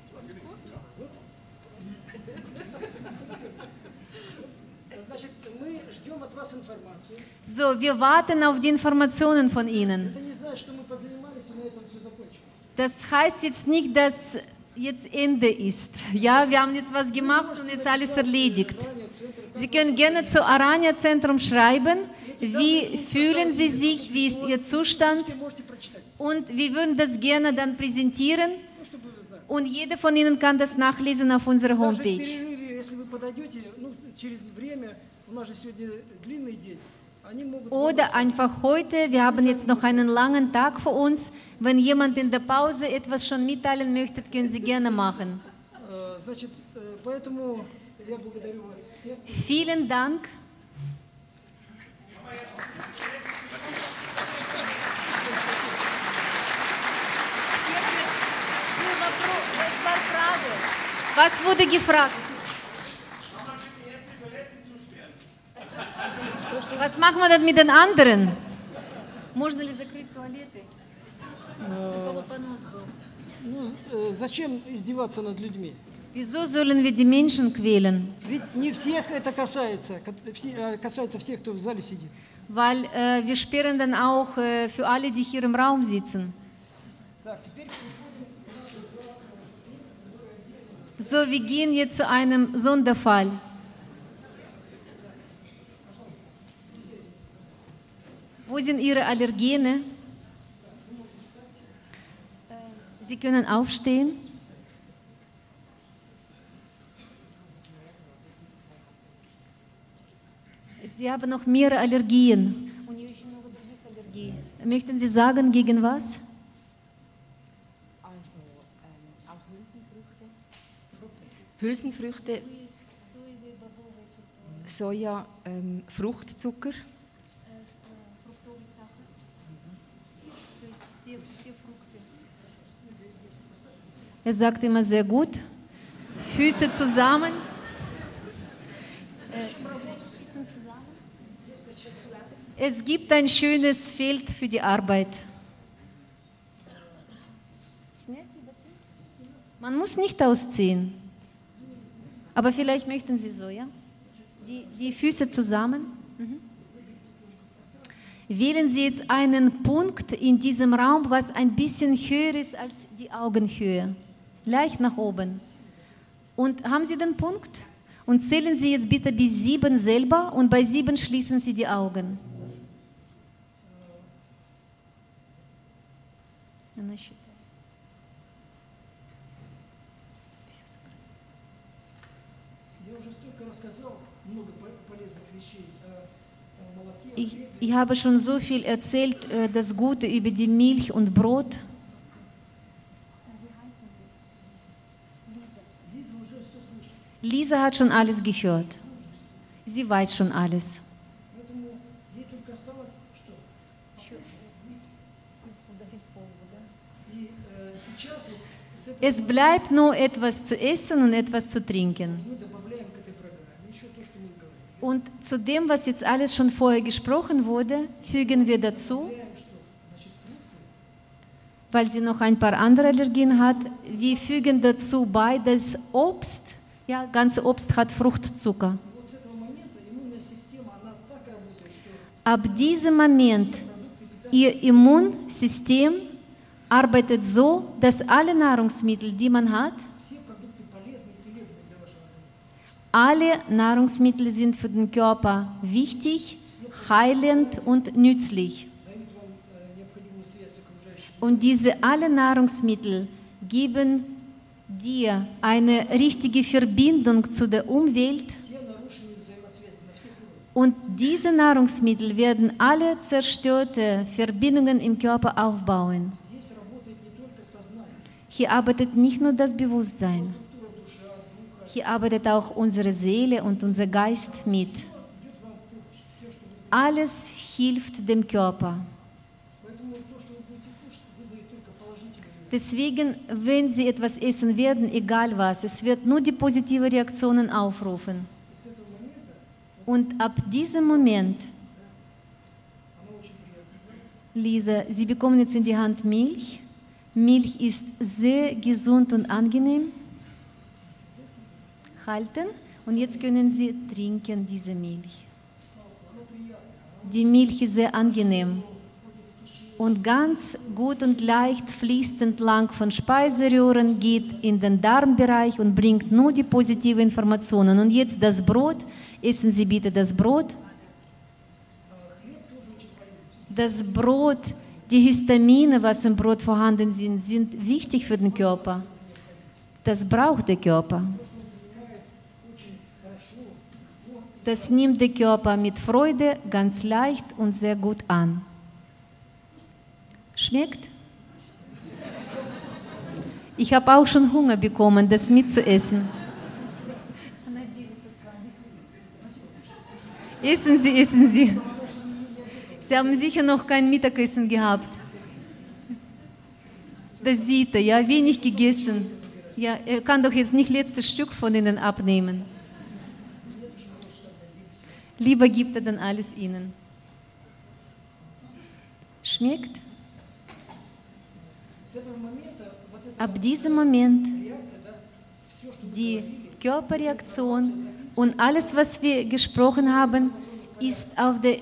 Значит, мы ждем от вас информации. So, wir warten auf die Informationen von Ihnen. Это не значит, что мы позанимались и на этом все закончим. Das heißt jetzt nicht, dass jetzt Ende ist. Ja, wir haben jetzt was gemacht und jetzt alles erledigt. Sie können gerne zu Aranya-Zentrum schreiben. Wie fühlen Sie sich? Wie ist Ihr Zustand? Все можете прочитать, Und wir würden das gerne dann präsentieren. ну, чтобы вы знали. Und jeder von Ihnen kann das nachlesen auf unserer Даже в Homepage. перерыве, если вы подойдете, ну, через время, у нас же сегодня длинный день, они могут... вам Oder einfach heute, wir haben jetzt noch einen langen Tag vor uns. Wenn jemand in der Pause etwas schon mitteilen möchte, können Sie gerne machen. Значит, поэтому я благодарю вас всех. Vielen Dank. Was wurde gefragt? Was machen wir dann mit den anderen? Можно ли закрыть туалеты? У кого понос был? Ну, зачем издеваться над людьми? Wieso sollen wir die Menschen quälen? Ведь не всех это касается, касается всех, кто в зале сидит. Weil wir sperren dann auch für alle, die hier im Raum sitzen. Так, теперь So, wir gehen jetzt zu einem Sonderfall. Wo sind Ihre Allergene? Sie können aufstehen. Sie haben noch mehrere Allergien. Möchten Sie sagen, gegen was? Auch Hülsenfrüchte, Soja, Fruchtzucker. Er sagt immer sehr gut. Füße zusammen. Es gibt ein schönes Feld für die Arbeit. Man muss nicht ausziehen. Aber vielleicht möchten Sie so, ja? Die Füße zusammen. Mhm. Wählen Sie jetzt einen Punkt in diesem Raum, was ein bisschen höher ist als die Augenhöhe. Leicht nach oben. Und haben Sie den Punkt? Und zählen Sie jetzt bitte bis 7 selber und bei 7 schließen Sie die Augen. Ich habe schon so viel erzählt, das Gute über die Milch und Brot. Lisa hat schon alles gehört. Sie weiß schon alles. Es bleibt nur etwas zu essen und etwas zu trinken. Und zu dem, was jetzt alles schon vorher gesprochen wurde, fügen wir dazu, weil sie noch ein paar andere Allergien hat, wir fügen dazu bei, dass Obst, ja, ganze Obst hat Fruchtzucker. Ab diesem Moment, ihr Immunsystem arbeitet so, dass alle Nahrungsmittel, die man hat, alle Nahrungsmittel sind für den Körper wichtig, heilend und nützlich. Und diese alle Nahrungsmittel geben dir eine richtige Verbindung zu der Umwelt. Und diese Nahrungsmittel werden alle zerstörte Verbindungen im Körper aufbauen. Hier arbeitet nicht nur das Bewusstsein, hier arbeitet auch unsere Seele und unser Geist mit. Alles hilft dem Körper. Deswegen, wenn Sie etwas essen werden, egal was, es wird nur die positiven Reaktionen aufrufen. Und ab diesem Moment, Lisa, Sie bekommen jetzt in die Hand Milch. Milch ist sehr gesund und angenehm. Halten und jetzt können Sie trinken diese Milch. Die Milch ist sehr angenehm und ganz gut und leicht fließt entlang von Speiseröhren, geht in den Darmbereich und bringt nur die positiven Informationen. Und jetzt das Brot. Essen Sie bitte das Brot. Das Brot, die Histamine, was im Brot vorhanden sind, sind wichtig für den Körper. Das braucht der Körper. Das nimmt der Körper mit Freude ganz leicht und sehr gut an. Schmeckt? Ich habe auch schon Hunger bekommen, das mitzuessen. Essen Sie, essen Sie. Sie haben sicher noch kein Mittagessen gehabt. Das sieht er, ja, wenig gegessen. Ja, er kann doch jetzt nicht letztes Stück von Ihnen abnehmen. Lieber gibt er dann alles Ihnen. Schmeckt? Ab diesem Moment die Körperreaktion und alles, was wir gesprochen haben, ist auf der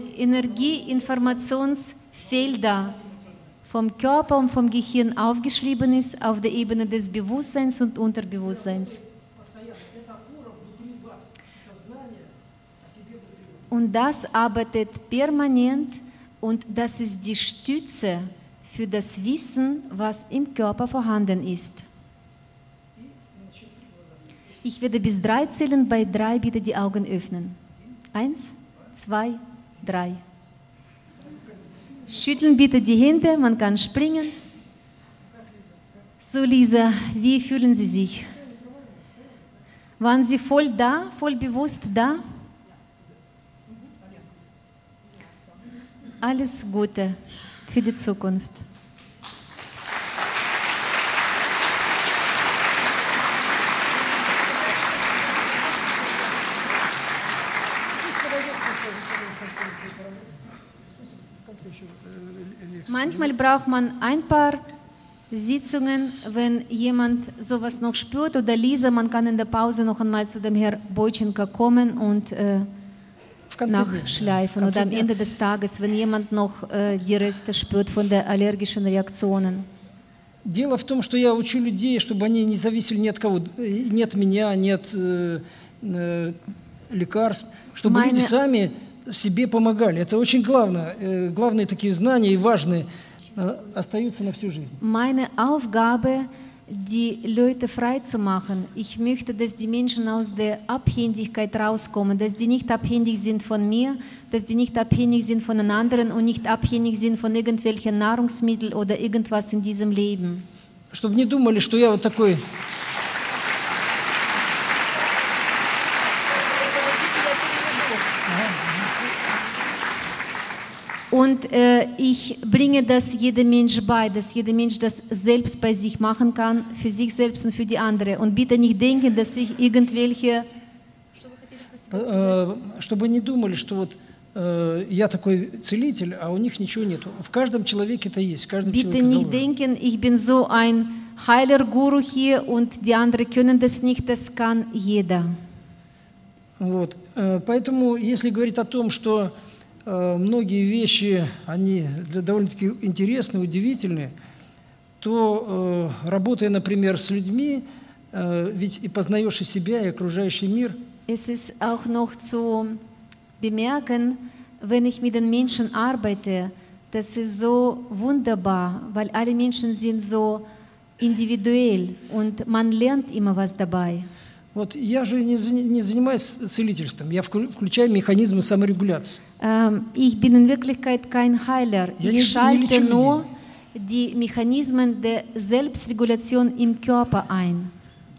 Energieinformationsfelder vom Körper und vom Gehirn aufgeschrieben ist, auf der Ebene des Bewusstseins und Unterbewusstseins. Und das arbeitet permanent und das ist die Stütze für das Wissen, was im Körper vorhanden ist. Ich werde bis 3 zählen, bei 3 bitte die Augen öffnen. 1, 2, 3. Schütteln bitte die Hände, man kann springen. So, Lisa, wie fühlen Sie sich? Waren Sie voll da, voll bewusst da? Alles Gute für die Zukunft. Manchmal braucht man ein paar Sitzungen, wenn jemand sowas noch spürt oder Lisa, man kann in der Pause noch einmal zu dem Herrn Boychenko kommen und nachschleifen oder am Ende des Tages, wenn jemand noch die Reste spürt von der allergischen Reaktionen. Дело в том, что я учу людей, чтобы они не зависели ни от кого, ни от меня, ни от лекарств, чтобы люди сами себе помогали. Это очень главное. Главные такие знания и важные остаются на всю жизнь. Meine Aufgabe, die Leute frei zu machen. Ich möchte, dass die Menschen aus der Abhängigkeit rauskommen, dass die nicht abhängig sind von mir, dass die nicht abhängig sind von den anderen und nicht abhängig sind von irgendwelchen Nahrungsmitteln oder irgendwas in diesem Leben. Чтобы не думали, что я вот такой... Und ich bringe das jedem Mensch bei, dass jeder Mensch das selbst bei sich machen kann, für sich selbst und für die andere. Und bitte nicht denken, dass ich irgendwelche... Чтобы не думали, что вот я такой целитель, а у них ничего нету. В каждом человеке это есть, в каждом Bitte человеке nicht заложено. denken, ich bin so ein Heiler-Guru hier und die anderen können das nicht, das kann jeder. Вот. Поэтому, если говорить о том, что многие вещи, они довольно-таки интересные, удивительные, то, работая, например, с людьми, ведь и познаешь и себя, и окружающий мир. Es ist auch noch zu bemerken, wenn ich mit den Menschen arbeite, das ist so wunderbar, weil alle Menschen sind so individuell und man lernt immer was dabei. Вот я же не занимаюсь целительством, я включаю механизмы саморегуляции. Ich bin in Wirklichkeit kein Heiler. Я Ich schalte не лечу nur людей. die Mechanismen der Selbstregulation im Körper ein.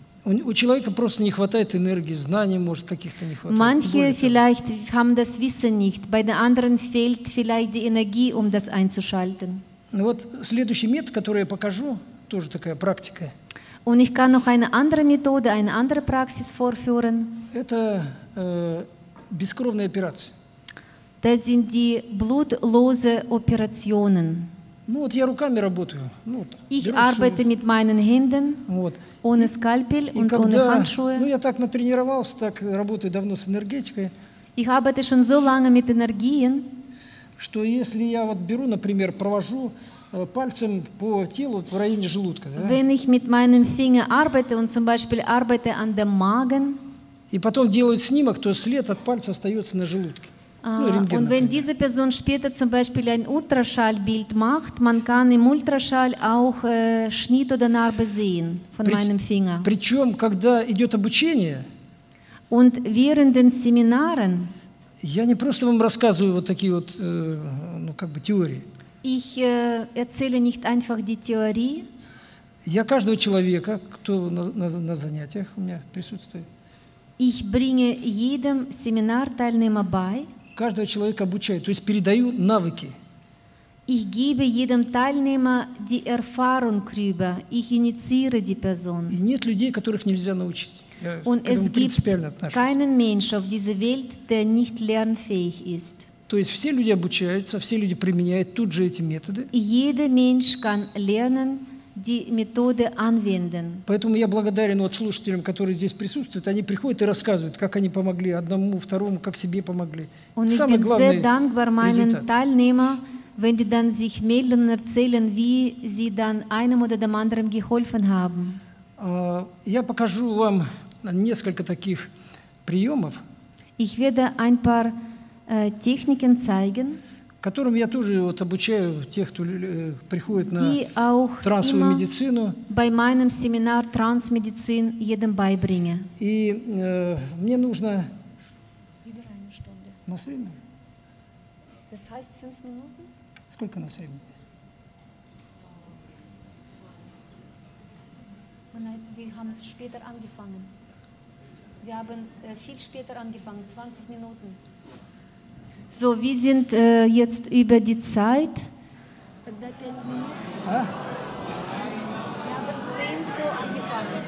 У человека просто не хватает энергии, знаний, может, каких-то не хватает. Manche vielleicht haben das Wissen nicht, bei den anderen fehlt vielleicht die Energie, um das einzuschalten. Вот следующий метод, который я покажу, тоже такая практика. Und ich kann noch eine andere Methode, eine andere Praxis vorführen. Это бескровная операция. Das sind die blutlose Operationen. Ну вот я руками работаю. Ну, Ich беру arbeite mit meinen Händen, вот. ohne Skalpell И und ohne когда, Handschuhe. я так натренировался, так работаю давно с энергетикой, Ich arbeite schon so lange mit Energien, что если я вот беру, например, провожу пальцем по телу в районе желудка, да, wenn ich mit meinem Finger arbeite und zum Beispiel arbeite an dem Magen, и потом делают снимок, то след от пальца остается на желудке. Рентген, und wenn например. diese Person später zum Beispiel ein Ultraschallbild macht, man kann im Ultraschall auch Schnitt oder Narbe sehen von meinem Finger. Причем, когда идет обучение, Und während den Seminaren, я не просто вам рассказываю вот такие вот, как бы теории. ich erzähle nicht einfach die Theorie, Я каждого человека, кто на занятиях у меня присутствует, ich bringe jedem Seminarteilnehmer bei, каждого человека обучаю, то есть передаю навыки. ich gebe jedem Teilnehmer die Erfahrung rüber, ich initiiere die Person. И нет людей, которых нельзя научить. Я к Und этому es gibt принципиально отношусь. keinen Mensch auf dieser Welt, der nicht lernfähig ist. То есть все люди обучаются, все люди применяют тут же эти методы. Jeder Mensch kann lernen, die Methode anwenden. Поэтому я благодарен вот слушателям, которые здесь присутствуют. Они приходят и рассказывают, как они помогли одному, второму, как себе помогли. Und ich Самый bin главный sehr dankbar meinen результат. Teilnehmern, wenn die dann sich melden und erzählen, wie sie dann einem oder dem anderen geholfen haben. Я покажу вам несколько таких приемов, Ich werde ein paar Techniken zeigen, которым я тоже вот обучаю тех, кто приходит на die auch трансовую immer медицину. bei meinem Seminar Transmedizin jedem beibringe. И мне нужно... У нас время? Das heißt 5 Minuten? Сколько у нас времени есть? Wir haben später angefangen. Wir haben viel später angefangen, 20 Minuten. So, wir sind jetzt über die Zeit. Тогда 5 Minuten. А? Wir haben 10 vor angefangen.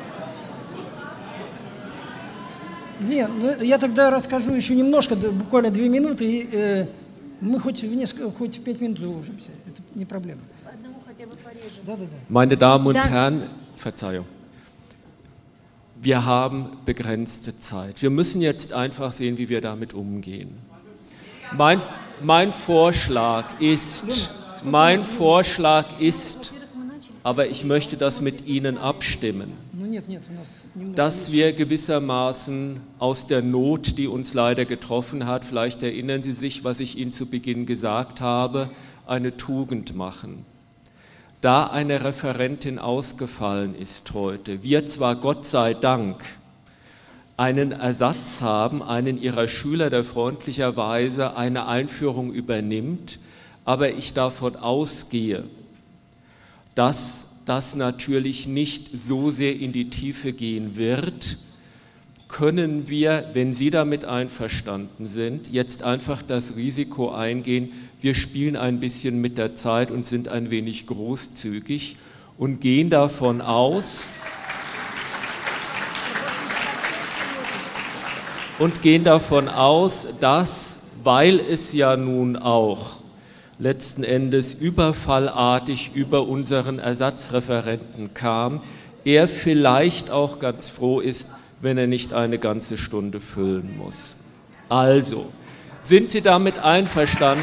Нет, ну я тогда расскажу еще немножко, буквально 2 минуты, и мы хоть в 5 минут уложимся. Это не проблема. Одному хотя бы пореже. Да. Meine Damen und Herren, Verzeihung. Wir haben begrenzte Zeit. Wir müssen jetzt einfach sehen, wie wir damit umgehen. Mein Vorschlag ist, aber ich möchte das mit Ihnen abstimmen, dass wir gewissermaßen aus der Not, die uns leider getroffen hat, vielleicht erinnern Sie sich, was ich Ihnen zu Beginn gesagt habe, eine Tugend machen. Da eine Referentin ausgefallen ist heute, wir zwar Gott sei Dank einen Ersatz haben, einen ihrer Schüler, der freundlicherweise eine Einführung übernimmt, aber ich davon ausgehe, dass das natürlich nicht so sehr in die Tiefe gehen wird, können wir, wenn Sie damit einverstanden sind, jetzt einfach das Risiko eingehen, wir spielen ein bisschen mit der Zeit und sind ein wenig großzügig und gehen davon aus, dass, weil es ja nun auch letzten Endes überfallartig über unseren Ersatzreferenten kam, er vielleicht auch ganz froh ist, wenn er nicht eine ganze Stunde füllen muss. Also, sind Sie damit einverstanden?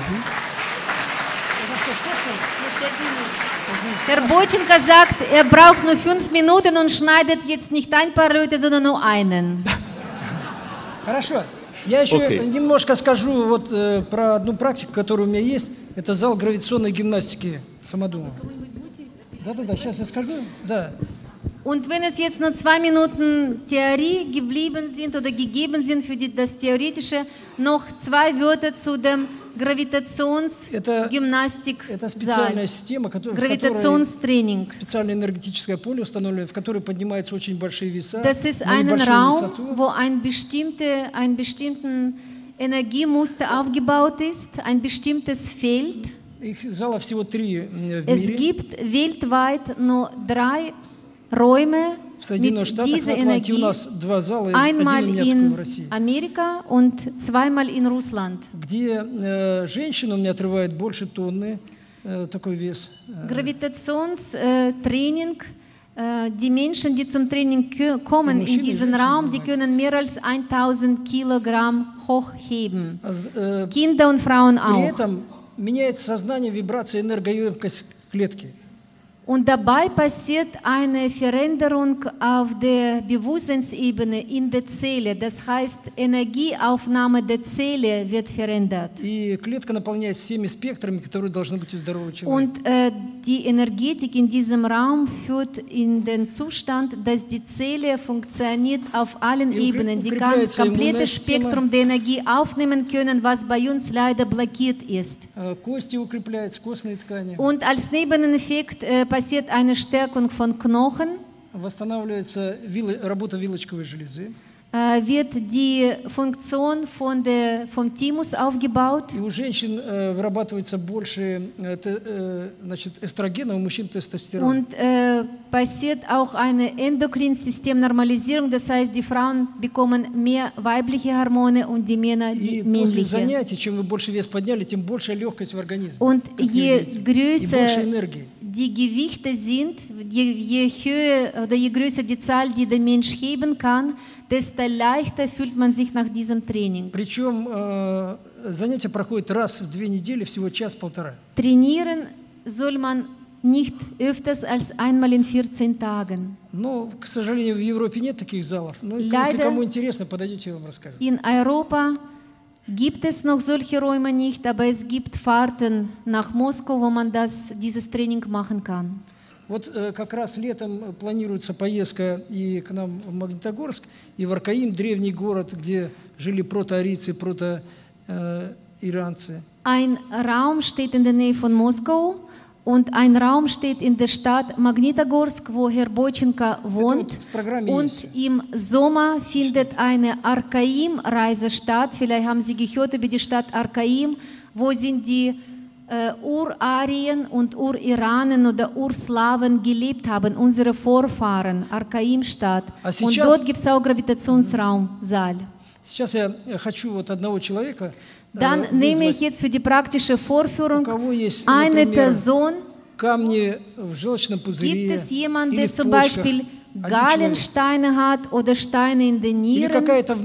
Herr Бойченко sagt, er braucht nur 5 Minuten und schneidet jetzt nicht ein paar Leute, sondern nur einen. Хорошо. Я еще немножко скажу вот, про одну практику, которая у меня есть. Это зал гравитационной гимнастики Самодума. Да-да-да, сейчас я скажу. Да. Und wenn es jetzt nur 2 Minuten Theorie geblieben sind oder gegeben sind für das Theoretische, noch 2 Wörter zu dem Gravitationsgymnastiksaal, Gravitationstraining. Специальное энергетическое поле установлено, в которое поднимаются очень большие веса. Das ist ein Raum, wo ein bestimmtes Energiemuster aufgebaut ist, ein bestimmtes Feld. Залов всего 3 в мире. Es gibt weltweit nur 3 Räume mit dieser Energie, einmal in Amerika und zweimal in Russland. Gravitationstraining, die Menschen, die zum Training kommen in diesen Raum, die können mehr als 1000 Kilogramm hochheben. Kinder und Frauen auch. Und dabei passiert eine Veränderung auf der Bewusstseinsebene in der Zelle. Das heißt, Energieaufnahme der Zelle wird verändert. Und die Energetik in diesem Raum führt in den Zustand, dass die Zelle funktioniert auf allen Ebenen. Die kann das komplette Spektrum der Energie aufnehmen können, was bei uns leider blockiert ist. Und als Nebeneffekt passiert eine Stärkung von Knochen, wird die Funktion vom Thymus aufgebaut. Und passiert auch eine Endokrinsystemnormalisierung, das heißt, die Frauen bekommen mehr weibliche Hormone und die Männer die männliche. Und je größer die Gewichte sind, je höher oder je größer die Zahl, die der Mensch heben kann, desto leichter fühlt man sich nach diesem Training. Trainieren soll man nicht öfters als einmal in 14 Tagen. Leider in Europa gibt es noch solche Räume nicht, aber es gibt Fahrten nach Moskau, wo man dieses Training machen kann. Вот как раз летом планируется поездка и к нам в Магнитогорск, и в Аркаим, древний город, где жили протоарийцы, протоиранцы. Ein Raum steht in der Nähe von Moskau und ein Raum steht in der Stadt Magnitogorsk, wo Herr Бойченко wohnt. Und im Sommer findet eine Arkaim-Reise statt. Vielleicht haben Sie gehört über die Stadt Arkaim, wo sind die Urarien und Uriranen oder Urslawen gelebt haben, unsere Vorfahren, Arkaim-Stadt. Und dort gibt es auch Gravitationsraumsaal. Dann nehme ich jetzt für die praktische Vorführung eine Person. Gibt es jemanden, der zum Beispiel Gallensteine hat oder Steine in den Nieren?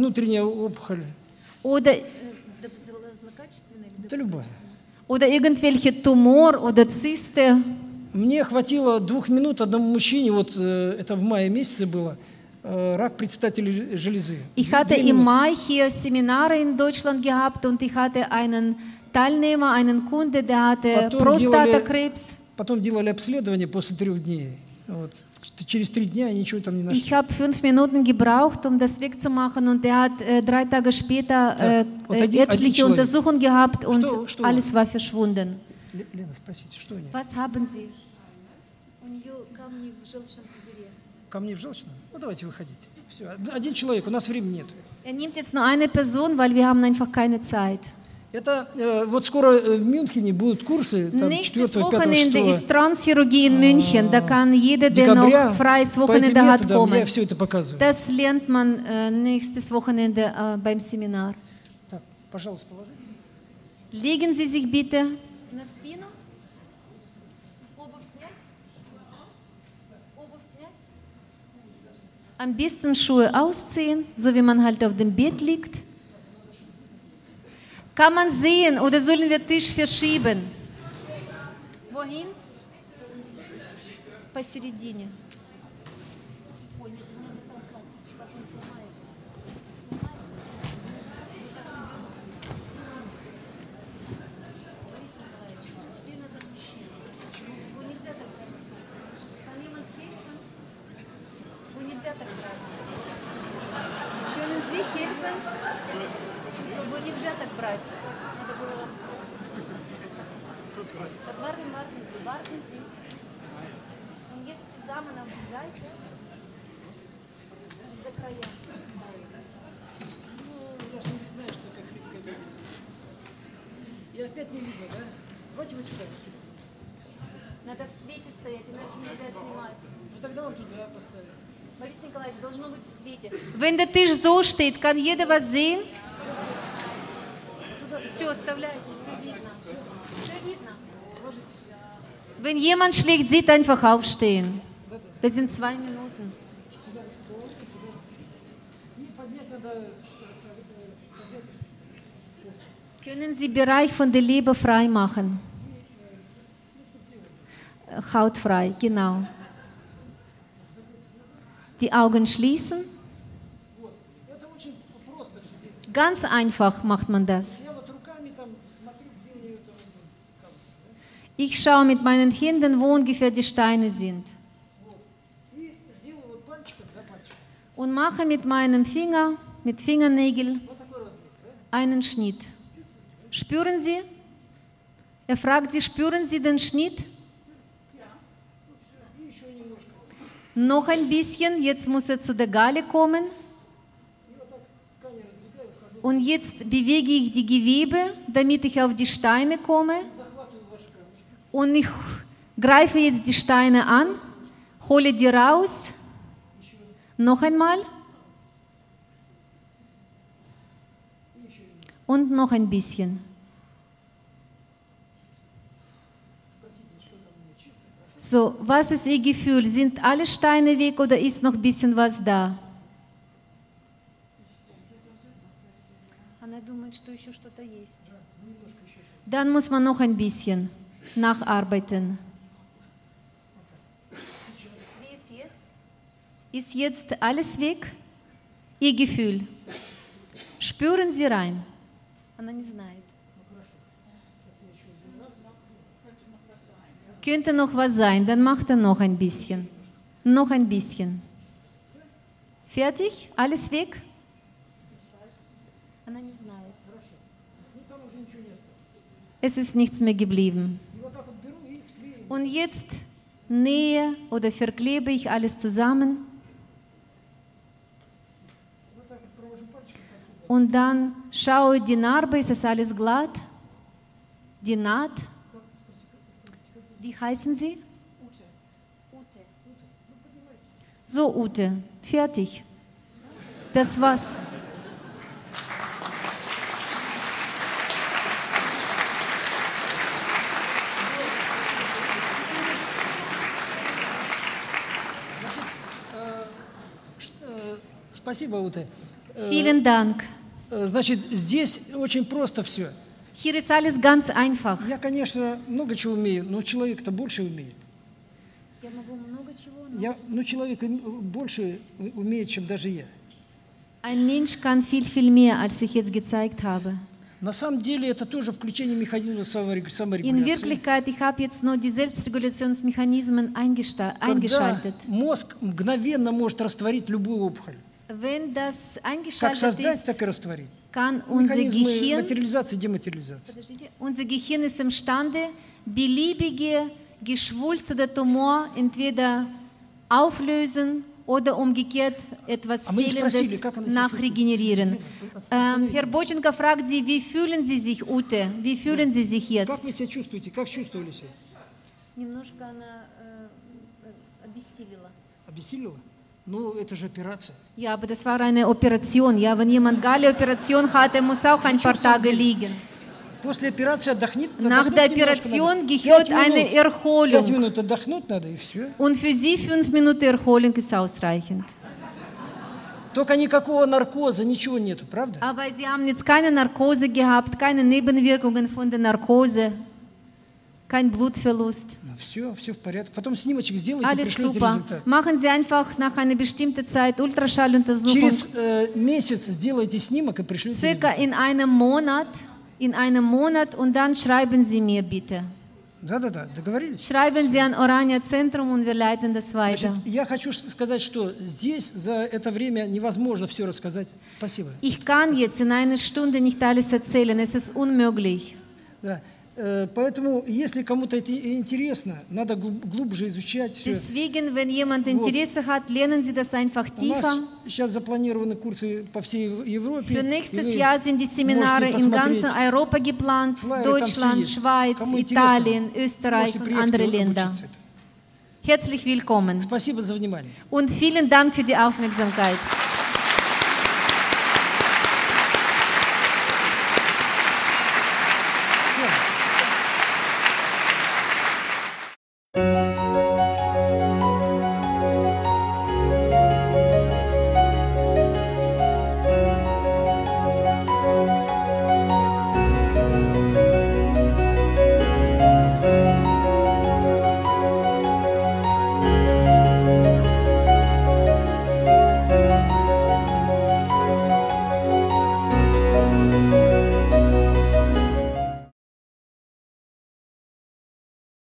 Oder irgendwelche Tumor oder Zyste. Мне хватило 2 минут одному мужчине, вот это в мае месяце было, рак предстательной железы. Ich hatte im Mai hier Seminare in Deutschland gehabt und ich hatte einen Teilnehmer, einen Kunde, der hatte Prostatakrebs. Потом делали обследование после 3 дней. Вот. Через 3 дня ничего там не нашли. Ich habe 5 Minuten gebraucht, um das wegzumachen, und er hat 3 Tage später ärztliche Untersuchung gehabt und alles war verschwunden. Лена, спросите, что у нее? Was haben Sie? У нее камни в желчном пузыре. Камни в желчном? Ну, давайте выходите. Все, один человек, у нас времени нет. Er nimmt jetzt nur eine Person, weil wir haben einfach keine Zeit. Это вот скоро в Мюнхене будут курсы, там 4, 5, 6. Nächstes Wochenende ist Transchirurgie in München. Da kann jeder, der noch freies Wochenende hat, kommen. Я все это показываю. Das lernt man nächstes Wochenende beim Seminar. Так, пожалуйста, положите. Legen Sie sich bitte на спину. Обувь снять. Обувь снять. Am besten Schuhe ausziehen, so wie man halt auf dem Bett liegt. Kann man sehen oder sollen wir Tisch verschieben? Wohin? Посередине. Нельзя так брать. Надо было вам спросить. Warten Sie. Und jetzt zusammen auf die Seite. Diese Края. Я же не знаю, что как хлипкая. И опять не видно, да? Давайте вот сюда. Надо в свете стоять, иначе нельзя снимать. Ну тогда он туда поставим. Борис Николаевич, должно быть в свете. Wenn der Tisch so steht, kann jeder was sehen? Все, оставляйте, все видно. Все видно. Wenn jemand schlägt, sieht einfach aufstehen. Das sind 2 Minuten. Können Sie Bereich von der Leber frei machen? Hautfrei, genau. Die Augen schließen. Ganz einfach macht man das. Ich schaue mit meinen Händen, wo ungefähr die Steine sind. Und mache mit meinem Finger, mit Fingernägeln, einen Schnitt. Spüren Sie? Er fragt Sie, spüren Sie den Schnitt? Noch ein bisschen, jetzt muss er zu der Galle kommen. Und jetzt bewege ich die Gewebe, damit ich auf die Steine komme. Und ich greife jetzt die Steine an, hole die raus. Noch einmal. Und noch ein bisschen. So, was ist Ihr Gefühl? Sind alle Steine weg oder ist noch ein bisschen was da? Dann muss man noch ein bisschen nacharbeiten. Wie ist jetzt? Ist jetzt alles weg? Ihr Gefühl. Spüren Sie rein. Она не знает. Könnte noch was sein, dann macht er noch ein bisschen. Noch ein bisschen. Fertig? Alles weg? Она не знает. Es ist nichts mehr geblieben. Und jetzt nähe oder verklebe ich alles zusammen. Und dann schaue die Narbe, ist das alles glatt? Die Naht? Wie heißen Sie? Ute. So, Ute, fertig. Das war's. Спасибо, Уте. Vielen Dank. Значит, здесь очень просто все. Hier ist alles ganz einfach. Я, конечно, много чего умею, но человек-то больше умеет. Я могу много чего, но человек больше умеет, чем даже я. Ein Mensch kann viel, viel mehr, als ich jetzt gezeigt habe. На самом деле это тоже включение механизма саморегуляции. In Wirklichkeit, ich habe jetzt nur die Selbstregulationsmechanismen eingeschaltet. Когда мозг мгновенно может растворить любую опухоль. Wenn das Как eingeschaltet создать, ist, так и растворить. kann unser Gehirn, материализации, дематериализации. unser Gehirn ist imstande, beliebige Geschwulst oder Tumor entweder auflösen oder umgekehrt etwas Fehlendes nachregenerieren. Herr Bochenko fragt Sie, wie fühlen Sie sich, Ute? Wie fühlen Sie sich jetzt? Как вы себя чувствуете? Как чувствовали себя? Немножко она обессилила. Обессилила? Ну, это же операция. Ja, aber das war eine Operation. Ja, wenn jemand Galle-Operation hatte, muss auch ein paar Tage liegen. После операции отдохнет. Nach der Operation gehört eine Erholung. 5 минут отдохнуть надо и все. Und für Sie 5 Minuten Erholung ist ausreichend. Только никакого наркоза, ничего нету, правда? Aber Sie haben jetzt keine Narkose gehabt, keine Nebenwirkungen von der Narkose, kein Blutverlust. Все в порядке. Потом снимочек сделайте, Alles пришлете super. результат. Machen Sie einfach nach einer bestimmten Zeit Ultraschalluntersuchung. Через месяц сделайте снимок и пришлете Circa результат. in einem Monat und dann schreiben Sie mir bitte. Да, договорились. Schreiben Sie an Orania Zentrum und wir leiten das weiter. Значит, я хочу сказать, что здесь за это время невозможно все рассказать. Спасибо. Ich kann jetzt in einer Stunde nicht alles erzählen, es ist unmöglich. Да. Поэтому, если кому-то это интересно, надо глубже изучать все. Deswegen, wenn jemand Interesse hat, lernen Sie das einfach tiefer. У нас сейчас запланированы курсы по всей Европе. Für nächstes Jahr sind die Seminare in ganz Europa geplant, Deutschland, Schweiz, Italien, Österreich und andere Länder. Herzlich willkommen. Спасибо за внимание. Und vielen Dank für die Aufmerksamkeit.